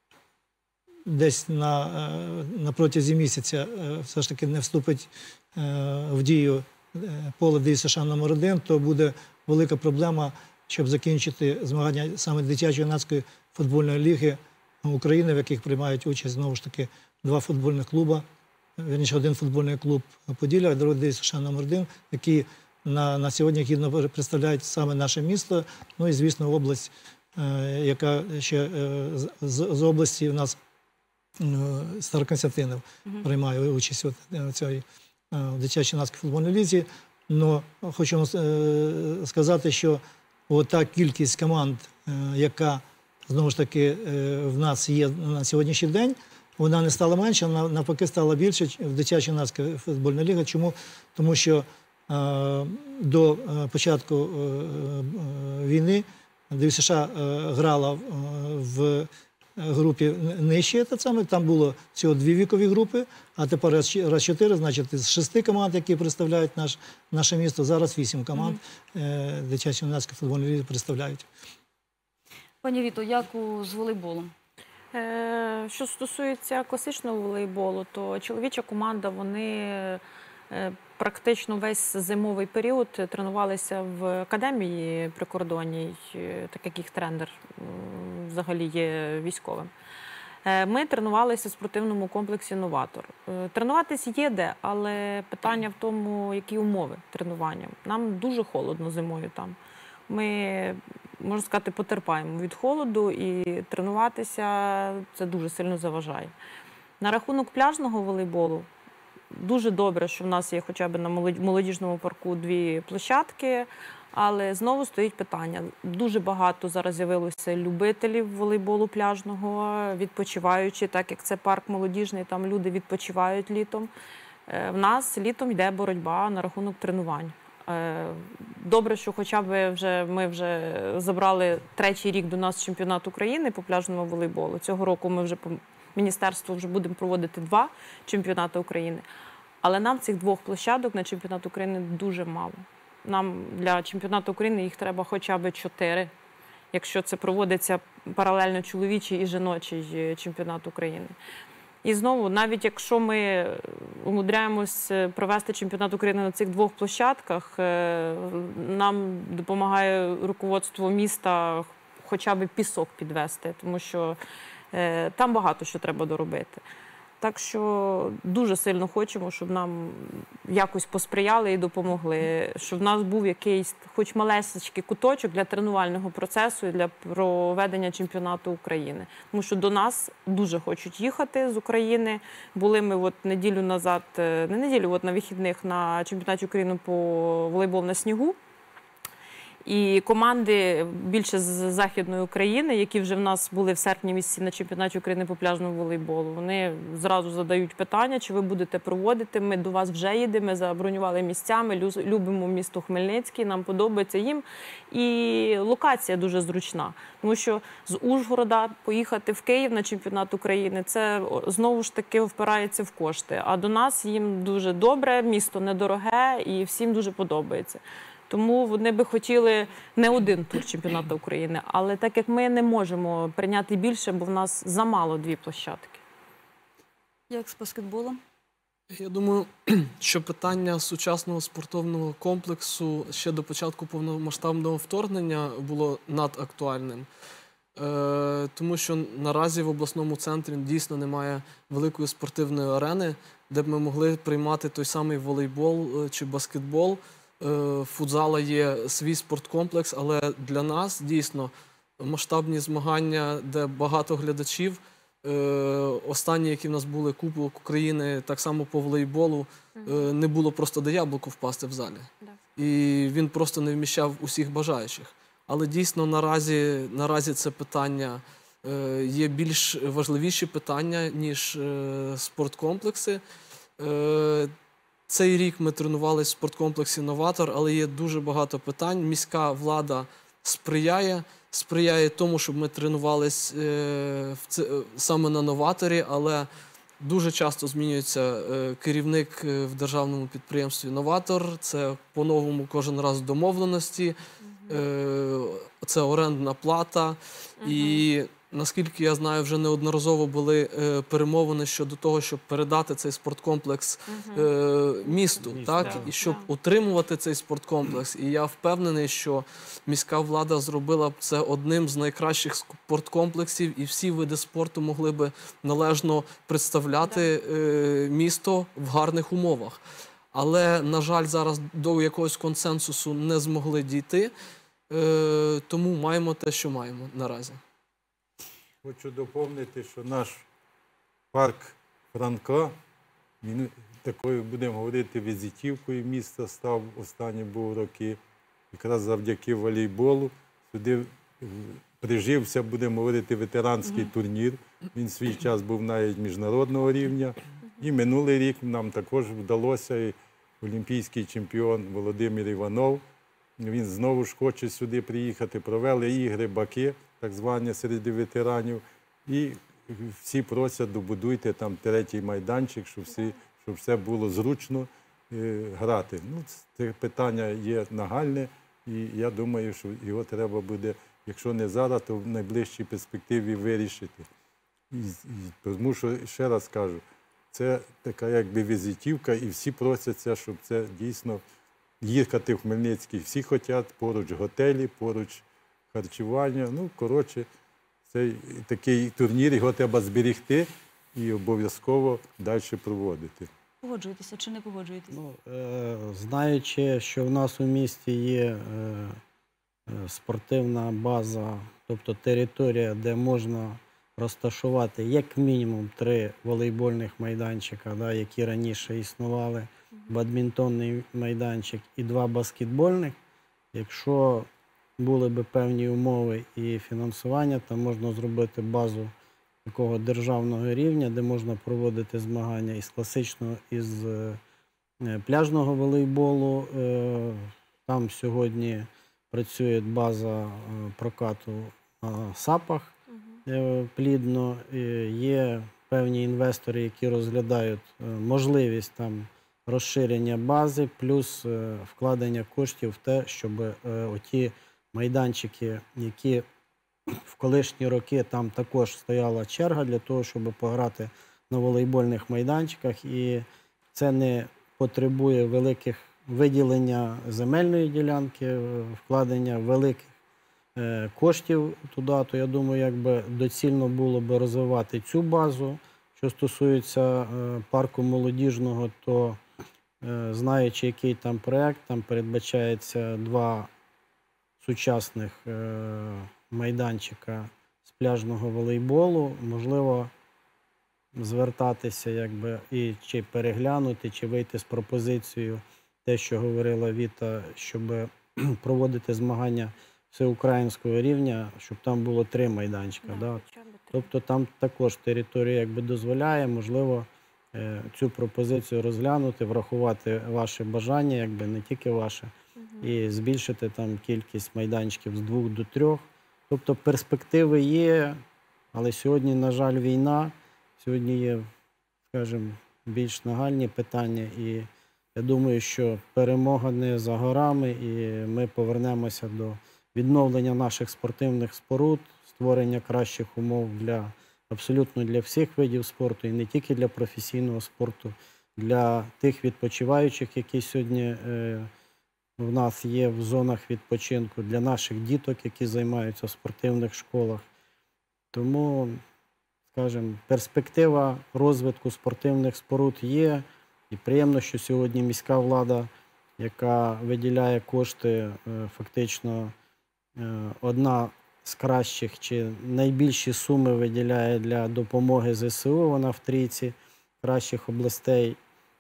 десь на, на протязі місяця все ж таки не вступить в дію поле ДЮСШ номер один, то буде велика проблема, щоб закінчити змагання саме дитячо-юнацької футбольної ліги України, в яких приймають участь, знову ж таки, два футбольних клуби, вірніше, один футбольний клуб Поділля, а другий ДЮСШ номер один, які на, на сьогодні гідно представляють саме наше місто, ну і, звісно, область, яка ще з, з області у нас Старокостянтинів mm-hmm. приймає участь у цій дитячо-юнацькій футбольній лізі. Но хочу вам сказати, що та кількість команд, яка, знову ж таки, в нас є на сьогоднішній день, вона не стала менше, вона навпаки стала більше в дитяча юнацька футбольна ліга. Чому? Тому що е, до е, початку е, е, війни ДЮСШ США е, грала е, в групі нижче, саме, там було всього дві вікові групи, а тепер раз, раз чотири, значить, з шести команд, які представляють наш, наше місто, зараз вісім команд е, дитячої юнацької футбольної ліги представляють. Пані Віто, як у, з волейболом? Е, Що стосується класичного волейболу, то чоловіча команда, вони е, практично весь зимовий період тренувалися в академії прикордонній, е, так як їх тренер м, взагалі є військовим. Е, Ми тренувалися в спортивному комплексі «Новатор». Е, Тренуватись є де, але питання в тому, які умови тренування. Нам дуже холодно зимою там. Ми, можна сказати, потерпаємо від холоду, і тренуватися це дуже сильно заважає. На рахунок пляжного волейболу, дуже добре, що в нас є хоча б на молодіжному парку дві площадки, але знову стоїть питання. Дуже багато зараз з'явилося любителів волейболу пляжного, відпочиваючи, так як це парк молодіжний, там люди відпочивають літом. В нас літом йде боротьба на рахунок тренувань. Добре, що хоча б вже ми вже забрали третій рік до нас чемпіонат України по пляжному волейболу. Цього року ми вже по міністерству вже будемо проводити два чемпіонати України. Але нам цих двох площадок на чемпіонат України дуже мало. Нам для чемпіонату України їх треба хоча б чотири, якщо це проводиться паралельно чоловічий і жіночий чемпіонат України. І знову, навіть якщо ми умудряємось провести чемпіонат України на цих двох площадках, нам допомагає руководство міста хоча б пісок підвести, тому що там багато що треба доробити. Так що дуже сильно хочемо, щоб нам якось посприяли і допомогли, щоб в нас був якийсь, хоч малесечкий куточок для тренувального процесу і для проведення чемпіонату України. Тому що до нас дуже хочуть їхати з України. Були ми от неділю назад, не неділю, от на вихідних на чемпіонаті України по волейболу на снігу. І команди більше з Західної України, які вже в нас були в серпні місяці на чемпіонаті України по пляжному волейболу, вони зразу задають питання, чи ви будете проводити. Ми до вас вже їдемо, ми забронювали місця, ми любимо місто Хмельницький, нам подобається їм. І локація дуже зручна, тому що з Ужгорода поїхати в Київ на чемпіонат України, це знову ж таки впирається в кошти. А до нас їм дуже добре, місто недороге і всім дуже подобається. Тому вони би хотіли не один тур чемпіонату України. Але так як ми не можемо прийняти більше, бо в нас замало дві площадки. Як з баскетболом? Я думаю, що питання сучасного спортивного комплексу ще до початку повномасштабного вторгнення було надактуальним. Е, тому що наразі в обласному центрі дійсно немає великої спортивної арени, де б ми могли приймати той самий волейбол чи баскетбол. В футзала є свій спорткомплекс, але для нас дійсно масштабні змагання, де багато глядачів, останні, які в нас були, Кубок України, так само по волейболу, не було просто до яблуку впасти в залі. І він просто не вміщав усіх бажаючих. Але дійсно наразі, наразі це питання, є більш важливіші питання, ніж спорткомплекси. Цей рік ми тренувалися в спорткомплексі «Новатор», але є дуже багато питань. Міська влада сприяє, сприяє тому, щоб ми тренувалися е, саме на «Новаторі», але дуже часто змінюється е, керівник в державному підприємстві «Новатор». Це по-новому кожен раз домовленості, е, це орендна плата. І наскільки я знаю, вже неодноразово були е, перемовини щодо того, щоб передати цей спорткомплекс е, місту, так? І щоб утримувати цей спорткомплекс. І я впевнений, що міська влада зробила б це одним з найкращих спорткомплексів, і всі види спорту могли би належно представляти е, місто в гарних умовах. Але, на жаль, зараз до якогось консенсусу не змогли дійти, е, тому маємо те, що маємо наразі. Хочу доповнити, що наш парк Франка, він такою, будемо говорити, візитівкою міста став останні був роки. Якраз завдяки волейболу сюди прижився, будемо говорити, ветеранський турнір. Він свій час був навіть міжнародного рівня. І минулий рік нам також вдалося, і олімпійський чемпіон Володимир Іванов, він знову ж хоче сюди приїхати. Провели ігри «Баки», так звані, серед ветеранів. І всі просять, добудуйте там третій майданчик, щоб, всі, щоб все було зручно е, грати. Ну, це питання є нагальне, і я думаю, що його треба буде, якщо не зараз, то в найближчій перспективі вирішити. І, і, тому що, ще раз кажу, це така якби візитівка, і всі просяться, щоб це дійсно їхати в Хмельницький. Всі хочуть, поруч готелі, поруч харчування. Ну, коротше, цей такий турнір, його треба зберегти і обов'язково далі проводити. Погоджуєтеся чи не погоджуєтеся? Ну, е, знаючи, що в нас у місті є е, е, спортивна база, тобто територія, де можна розташувати як мінімум три волейбольних майданчика, да, які раніше існували, бадмінтонний майданчик і два баскетбольних. Якщо були б певні умови і фінансування, то можна зробити базу такого державного рівня, де можна проводити змагання із класичного, із е, пляжного волейболу. Е, там сьогодні працює база е, прокату на САПах е, плідно. Е, є певні інвестори, які розглядають е, можливість там розширення бази, плюс е, вкладення коштів в те, щоб е, оті майданчики, які в колишні роки там також стояла черга для того, щоб пограти на волейбольних майданчиках, і це не потребує великих виділення земельної ділянки, вкладення великих е, коштів туди, то я думаю, якби доцільно було б розвивати цю базу. Що стосується е, парку молодіжного, то е, знаючи, який там проєкт, там передбачається два сучасних е, майданчика з пляжного волейболу, можливо, звертатися якби, і чи переглянути, чи вийти з пропозицією, те, що говорила Віта, щоб проводити змагання всеукраїнського рівня, щоб там було три майданчика. Да? Тобто там також територія якби дозволяє, можливо, цю пропозицію розглянути, врахувати ваше бажання, якби не тільки ваше, і збільшити там кількість майданчиків з двох до трьох. Тобто перспективи є, але сьогодні, на жаль, війна, сьогодні є, скажімо, більш нагальні питання, і я думаю, що перемога не за горами, і ми повернемося до відновлення наших спортивних споруд, створення кращих умов для абсолютно для всіх видів спорту, і не тільки для професійного спорту, для тих відпочиваючих, які сьогодні е, в нас є в зонах відпочинку, для наших діток, які займаються в спортивних школах. Тому, скажімо, перспектива розвитку спортивних споруд є. І приємно, що сьогодні міська влада, яка виділяє кошти, фактично одна з кращих чи найбільші суми виділяє для допомоги зе се у, вона в трійці кращих областей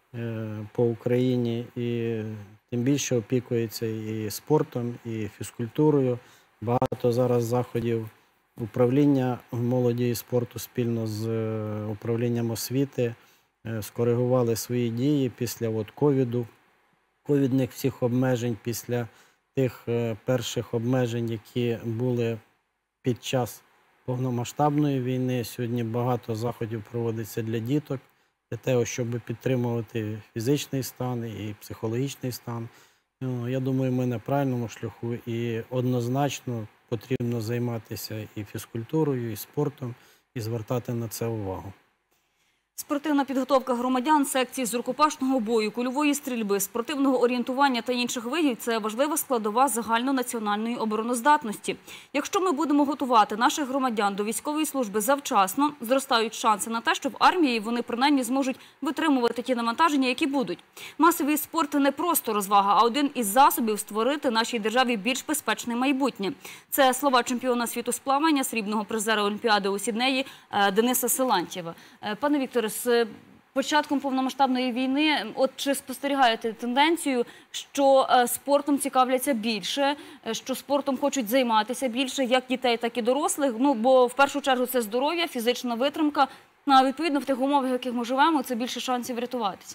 по Україні, і тим більше опікується і спортом, і фізкультурою. Багато зараз заходів управління молоді і спорту спільно з управлінням освіти скоригували свої дії після от ковіду, ковідних всіх обмежень, після тих перших обмежень, які були під час повномасштабної війни. Сьогодні багато заходів проводиться для діток, для того, щоб підтримувати фізичний стан і психологічний стан. Я думаю, ми на правильному шляху, і однозначно потрібно займатися і фізкультурою, і спортом, і звертати на це увагу. Спортивна підготовка громадян, секції з рукопашного бою, кульової стрільби, спортивного орієнтування та інших видів – це важлива складова загальнонаціональної обороноздатності. Якщо ми будемо готувати наших громадян до військової служби завчасно, зростають шанси на те, що в армії вони принаймні зможуть витримувати ті навантаження, які будуть. Масовий спорт – не просто розвага, а один із засобів створити нашій державі більш безпечне майбутнє. Це слова чемпіона світу з плавання, срібного призера Олімпіади у Сіднеї Дениса Силантьєва. Пане Вікторе, з початком повномасштабної війни, от чи спостерігаєте тенденцію, що е, спортом цікавляться більше, е, що спортом хочуть займатися більше, як дітей, так і дорослих? Ну, бо в першу чергу це здоров'я, фізична витримка, ну, а відповідно в тих умовах, в яких ми живемо, це більше шансів врятуватися.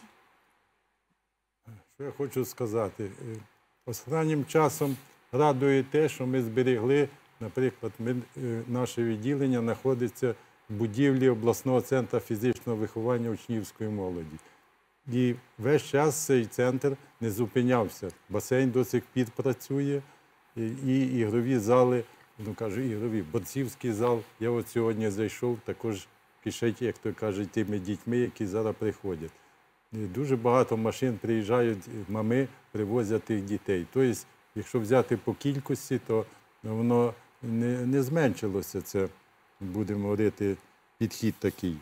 Що я хочу сказати? Е, Останнім часом радує те, що ми зберегли, наприклад, ми, е, наше відділення знаходиться в будівлі обласного центру фізичного виховання учнівської молоді. І весь час цей центр не зупинявся. Басейн до сих пір працює, і, і ігрові зали, ну кажу, ігрові, борцівський зал. Я от сьогодні зайшов, також кишить, як то кажуть, тими дітьми, які зараз приходять. І дуже багато машин приїжджають, мами привозять тих дітей. Тобто, якщо взяти по кількості, то воно не, не зменшилося, це, будемо говорити, підхід такий.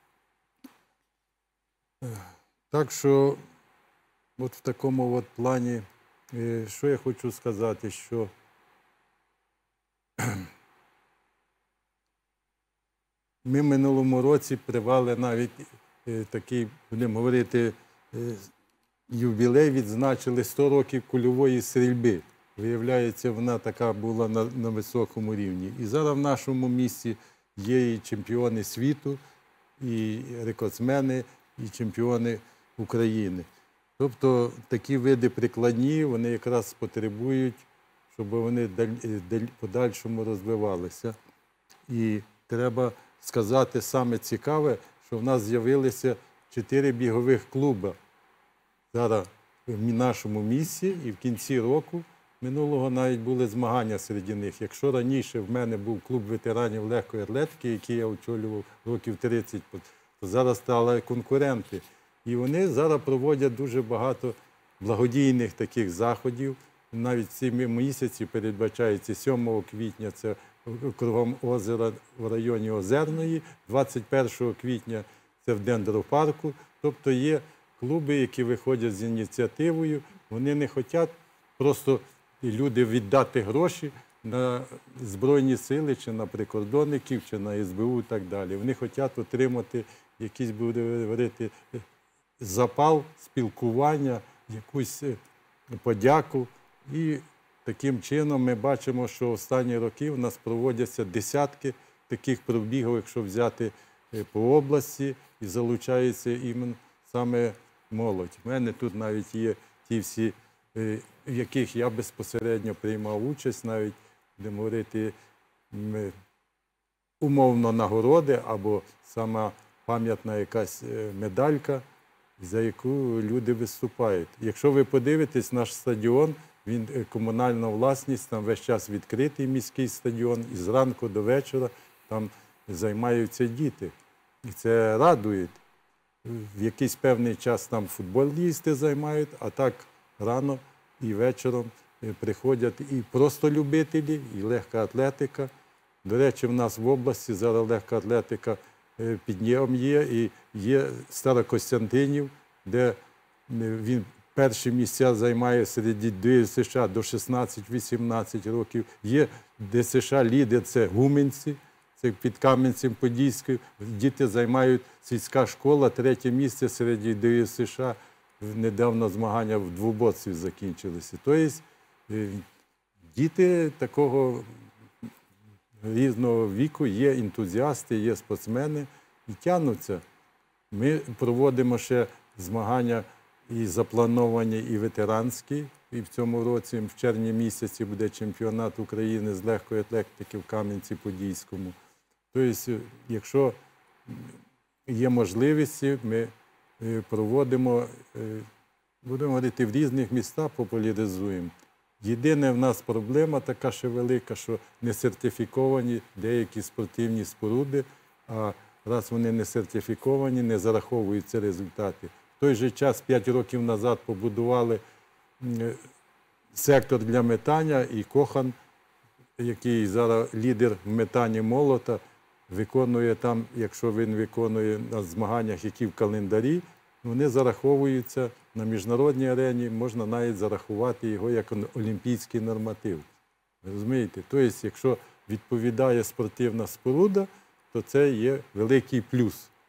Так що, от в такому от плані, е, що я хочу сказати, що ми в минулому році привели навіть е, такий, будемо говорити, е, ювілей, відзначили сто років кульової стрільби. Виявляється, вона така була на, на високому рівні. І зараз в нашому місті є і чемпіони світу, і рекордсмени, і чемпіони України. Тобто такі види прикладні, вони якраз потребують, щоб вони в подальшому розвивалися. І треба сказати саме цікаве, що в нас з'явилися чотири бігових клуби зараз в нашому місті, і в кінці року минулого навіть були змагання серед них. Якщо раніше в мене був клуб ветеранів легкої атлетики, який я очолював років тридцять, то зараз стали конкуренти. І вони зараз проводять дуже багато благодійних таких заходів. Навіть в ці місяці передбачається сьомого квітня, це кругом озера в районі Озерної, двадцять першого квітня це в дендропарку. Тобто є клуби, які виходять з ініціативою, вони не хочуть просто люди віддати гроші на Збройні сили, чи на прикордонників, чи на ес бе у і так далі. Вони хочуть отримати якийсь, буде говорити, запал, спілкування, якусь подяку. І таким чином ми бачимо, що останні роки у нас проводяться десятки таких пробігів, якщо взяти по області, і залучається іменно саме молодь. У мене тут навіть є ті всі, в яких я безпосередньо приймав участь, навіть, будемо говорити, умовно нагороди або сама пам'ятна якась медалька, за яку люди виступають. Якщо ви подивитесь, наш стадіон, він комунальна власність, там весь час відкритий міський стадіон, і зранку до вечора там займаються діти. І це радує. В якийсь певний час там футболісти займають, а так рано і вечором приходять і просто любителі, і легка атлетика. До речі, в нас в області зараз легка атлетика підйом є, і є Старокостянтинів, де він перші місця займає серед дітей США до шістнадцять-вісімнадцять років. Є де США лідер, це Гуменці, це під Кам'янцем-Подільським. Діти займають сільська школа, третє місце серед дітей США. Недавно змагання в двоборстві закінчилися. Тобто діти такого різного віку, є ентузіасти, є спортсмени і тягнуться. Ми проводимо ще змагання і заплановані, і ветеранські. І в цьому році, в червні місяці, буде чемпіонат України з легкої атлетики в Кам'янці-Подільському. Тобто, якщо є можливості, ми проводимо, будемо говорити, в різних містах популяризуємо. Єдине в нас проблема така ще велика, що не сертифіковані деякі спортивні споруди, а раз вони не сертифіковані, не зараховуються результати. В той же час, п'ять років назад, побудували сектор для метання, і Кохан, який зараз лідер в метанні молота, виконує там, якщо він виконує на змаганнях, які в календарі, вони зараховуються на міжнародній арені, можна навіть зарахувати його як олімпійський норматив. Розумієте? Тобто, якщо відповідає спортивна споруда, то це є великий плюс.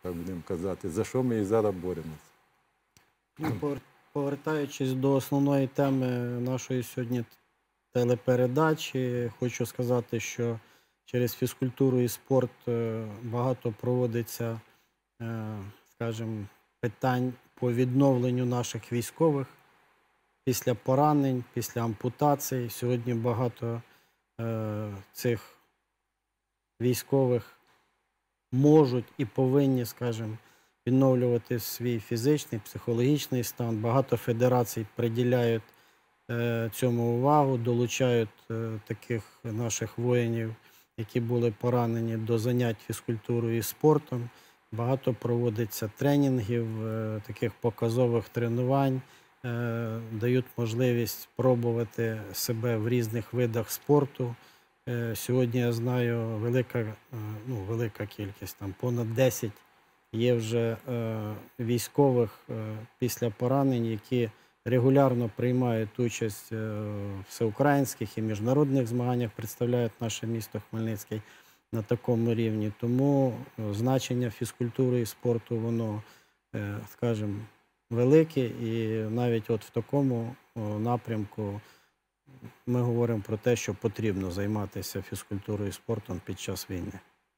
так будемо казати, за що ми і зараз боремося. Ну, повер- Повертаючись до основної теми нашої сьогодні телепередачі, хочу сказати, що через фізкультуру і спорт е, багато проводиться, е, скажімо, питань по відновленню наших військових після поранень, після ампутацій. Сьогодні багато е, цих військових можуть і повинні, скажімо, відновлювати свій фізичний, психологічний стан. Багато федерацій приділяють е, цьому увагу, долучають е, таких наших воїнів, які були поранені, до занять фізкультурою і спортом. Багато проводиться тренінгів, е, таких показових тренувань, е, дають можливість пробувати себе в різних видах спорту. Е, Сьогодні, я знаю, велика, е, ну, велика кількість, там понад десять є вже е, військових е, після поранень, які регулярно приймають участь е, в всеукраїнських і міжнародних змаганнях, представляють наше місто Хмельницький на такому рівні. Тому е, значення фізкультури і спорту, воно, е, скажімо, велике. І навіть от в такому о, напрямку ми говоримо про те, що потрібно займатися фізкультурою і спортом під час війни.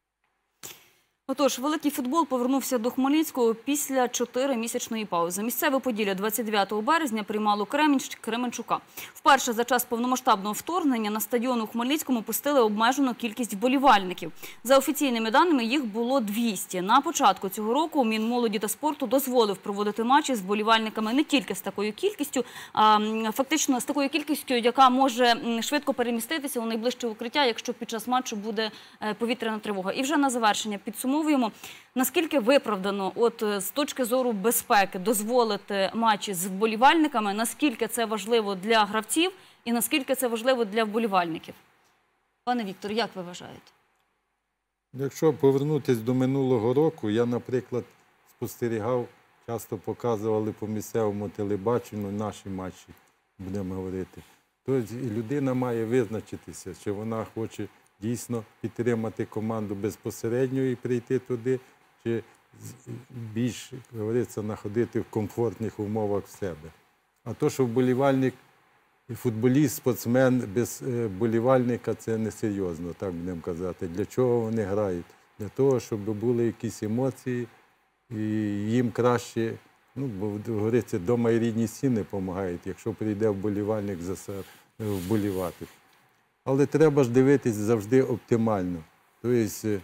Отож, великий футбол повернувся до Хмельницького після чотиримісячної паузи. Місцеве Поділля двадцять дев'ятого березня приймало Кременч- Кременчука. Вперше за час повномасштабного вторгнення на стадіон у Хмельницькому пустили обмежену кількість вболівальників. За офіційними даними, їх було двісті. На початку цього року Мінмолоді та спорту дозволив проводити матчі з вболівальниками не тільки з такою кількістю, а м, фактично з такою кількістю, яка може м, швидко переміститися у найближче укриття, якщо під час матчу буде е, повітряна тривога. І вже на завершення підсумовуємо. Наскільки виправдано, от з точки зору безпеки, дозволити матчі з вболівальниками, наскільки це важливо для гравців і наскільки це важливо для вболівальників? Пане Віктор, як ви вважаєте? Якщо повернутися до минулого року, я, наприклад, спостерігав, часто показували по місцевому телебаченню наші матчі, будемо говорити. Тобто людина має визначитися, чи вона хоче дійсно підтримати команду безпосередньо і прийти туди, чи більш, говориться, знаходити в комфортних умовах в себе. А то, що вболівальник, футболіст, спортсмен без вболівальника, це несерйозно, так будемо казати. Для чого вони грають? Для того, щоб були якісь емоції, і їм краще, ну, бо, говориться, дома і рідні стіни допомагають, якщо прийде вболівальник за себе вболівати. Але треба ж дивитись завжди оптимально. Тобто,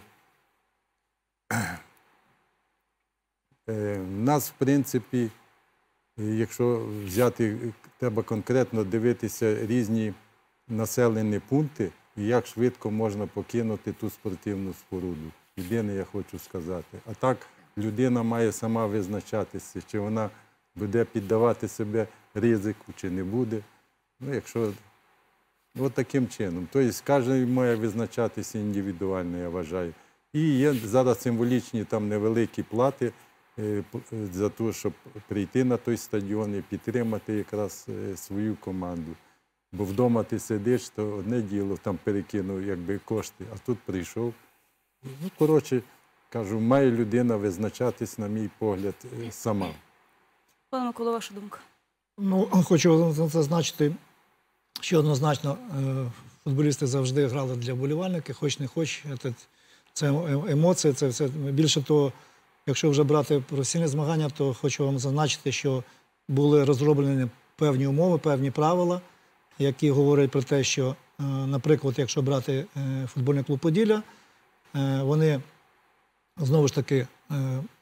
в нас, в принципі, якщо взяти, треба конкретно дивитися різні населені пункти, і як швидко можна покинути ту спортивну споруду. Єдине, я хочу сказати. А так, людина має сама визначатися, чи вона буде піддавати себе ризику, чи не буде. Ну, якщо... Ось таким чином. Тобто, кожен має визначатися індивідуально, я вважаю. І є зараз символічні там невеликі плати е, за те, щоб прийти на той стадіон і підтримати якраз е, свою команду. Бо вдома ти сидиш, то одне діло, там перекинув якби кошти, а тут прийшов. Ну, коротше, кажу, має людина визначатись, на мій погляд, е, сама. Пане Миколо, ваша думка? Ну, хочу зазначити, що однозначно е, футболісти завжди грали для вболівальників, хоч не хоч. Це, це емоції, це все. Більше того, якщо вже брати професійні змагання, то хочу вам зазначити, що були розроблені певні умови, певні правила, які говорять про те, що, е, наприклад, якщо брати е, футбольний клуб «Поділля», е, вони, знову ж таки, е,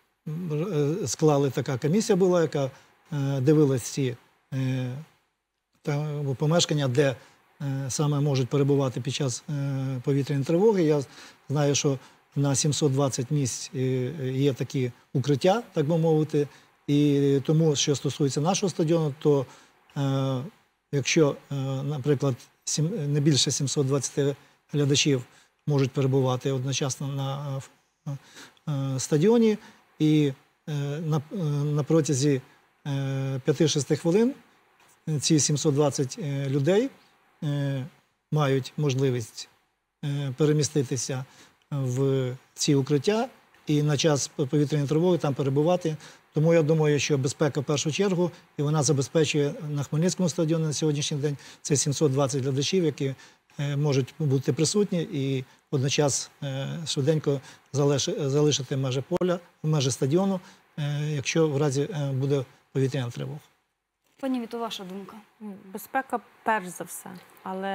е, склали така комісія була, яка е, дивилась ці е, та помешкання, де е, саме можуть перебувати під час е, повітряної тривоги. Я знаю, що на сімсот двадцять місць е, є такі укриття, так би мовити. І тому, що стосується нашого стадіону, то е, якщо, е, наприклад, сім, не більше сімсот двадцять глядачів можуть перебувати одночасно на е, стадіоні, і е, на, на протязі е, п'яти-шести хвилин ці сімсот двадцять людей е, мають можливість е, переміститися в ці укриття і на час повітряної тривоги там перебувати. Тому я думаю, що безпека в першу чергу, і вона забезпечує на Хмельницькому стадіоні на сьогоднішній день. Це сімсот двадцять глядачів, які е, можуть бути присутні і водночас е, швиденько залишити, залишити межі поля, межі стадіону, е, якщо в разі е, буде повітряна тривога. Пані Віто, ваша думка? Безпека перш за все, але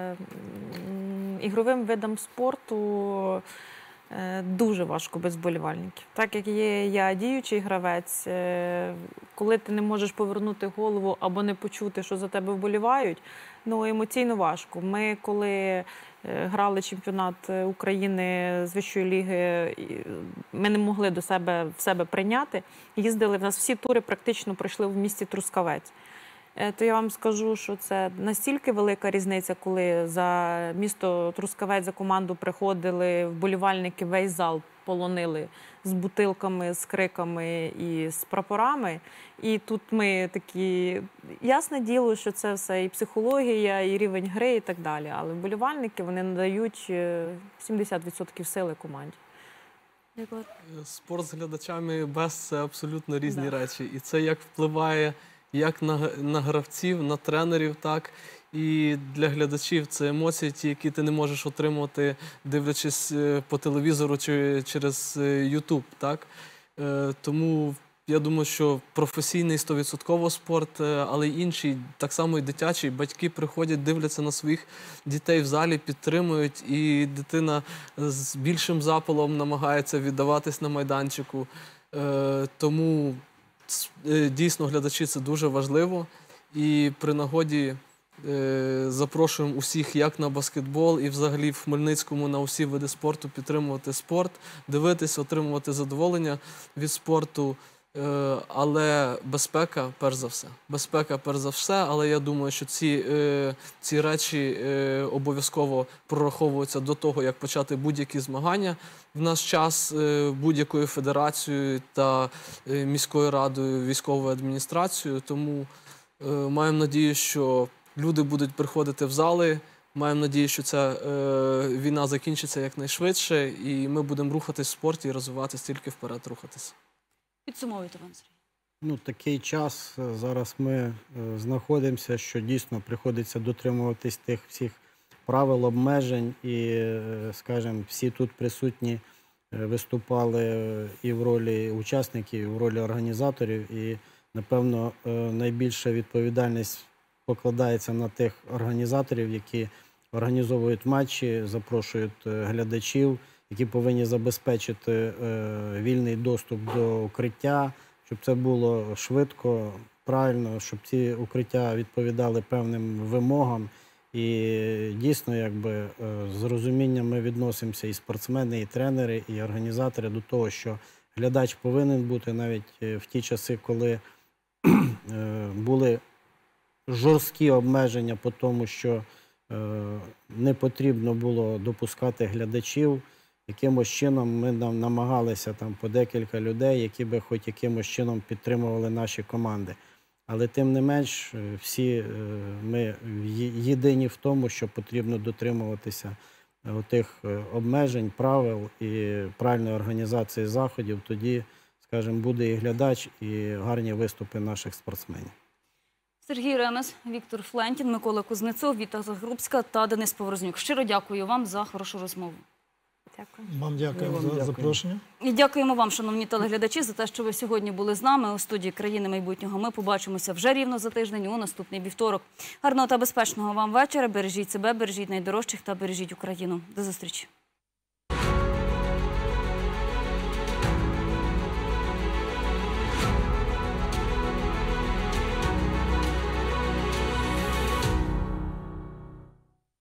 м, ігровим видам спорту е, дуже важко без вболівальників. Так як є я діючий гравець, е, коли ти не можеш повернути голову або не почути, що за тебе вболівають, ну емоційно важко. Ми коли е, грали чемпіонат України з вищої ліги, і ми не могли до себе в себе прийняти. Їздили, в нас всі тури практично пройшли в місті Трускавець. То я вам скажу, що це настільки велика різниця, коли за місто Трускавець, за команду приходили вболівальники, весь зал полонили з бутилками, з криками і з прапорами. І тут ми такі, ясне діло, що це все і психологія, і рівень гри, і так далі. Але вболівальники, вони надають сімдесят відсотків сили команді. Спорт з глядачами без – це абсолютно різні Да. речі. І це як впливає як на, на гравців, на тренерів, так і для глядачів це емоції, ті, які ти не можеш отримувати, дивлячись по телевізору чи через Ютуб, так. Е, тому я думаю, що професійний сто відсотків спорт, але й інший, так само і дитячий. Батьки приходять, дивляться на своїх дітей в залі, підтримують, і дитина з більшим запалом намагається віддаватись на майданчику. Е, тому дійсно глядачі – це дуже важливо. І при нагоді е, запрошуємо усіх як на баскетбол і взагалі в Хмельницькому на усі види спорту підтримувати спорт, дивитись, отримувати задоволення від спорту. Е, але безпека – перш за все. Безпека – перш за все, але я думаю, що ці, е, ці речі е, обов'язково прораховуються до того, як почати будь-які змагання. В наш час е, будь-якою федерацією та е, міською радою, військовою адміністрацією. Тому е, маємо надію, що люди будуть приходити в зали, маємо надію, що ця е, війна закінчиться якнайшвидше, і ми будемо рухатись в спорті і розвиватися, тільки вперед рухатись. Підсумовуйте, пан Сергій. Ну, такий час зараз ми е, знаходимося, що дійсно приходиться дотримуватись тих всіх правил, обмежень і, е, скажімо, всі тут присутні е, виступали і в ролі учасників, і в ролі організаторів. І, напевно, е, найбільша відповідальність покладається на тих організаторів, які організовують матчі, запрошують е, глядачів, які повинні забезпечити е, вільний доступ до укриття, щоб це було швидко, правильно, щоб ці укриття відповідали певним вимогам. І дійсно, якби, е, з розумінням ми відносимося і спортсмени, і тренери, і організатори до того, що глядач повинен бути навіть в ті часи, коли е, були жорсткі обмеження по тому, що е, не потрібно було допускати глядачів. Якимось чином ми намагалися там по декілька людей, які би хоч якимось чином підтримували наші команди. Але тим не менш, всі ми єдині в тому, що потрібно дотримуватися тих обмежень, правил і правильної організації заходів. Тоді, скажімо, буде і глядач, і гарні виступи наших спортсменів. Сергій Ремес, Віктор Флентін, Микола Кузнецов, Віта Загрубська та Денис Поворознюк. Щиро дякую вам за хорошу розмову. Дякую. Вам дякую Вам за дякую. запрошення. І дякуємо вам, шановні телеглядачі, за те, що ви сьогодні були з нами у студії «Країни майбутнього». Ми побачимося вже рівно за тиждень у наступний вівторок. Гарного та безпечного вам вечора. Бережіть себе, бережіть найдорожчих та бережіть Україну. До зустрічі.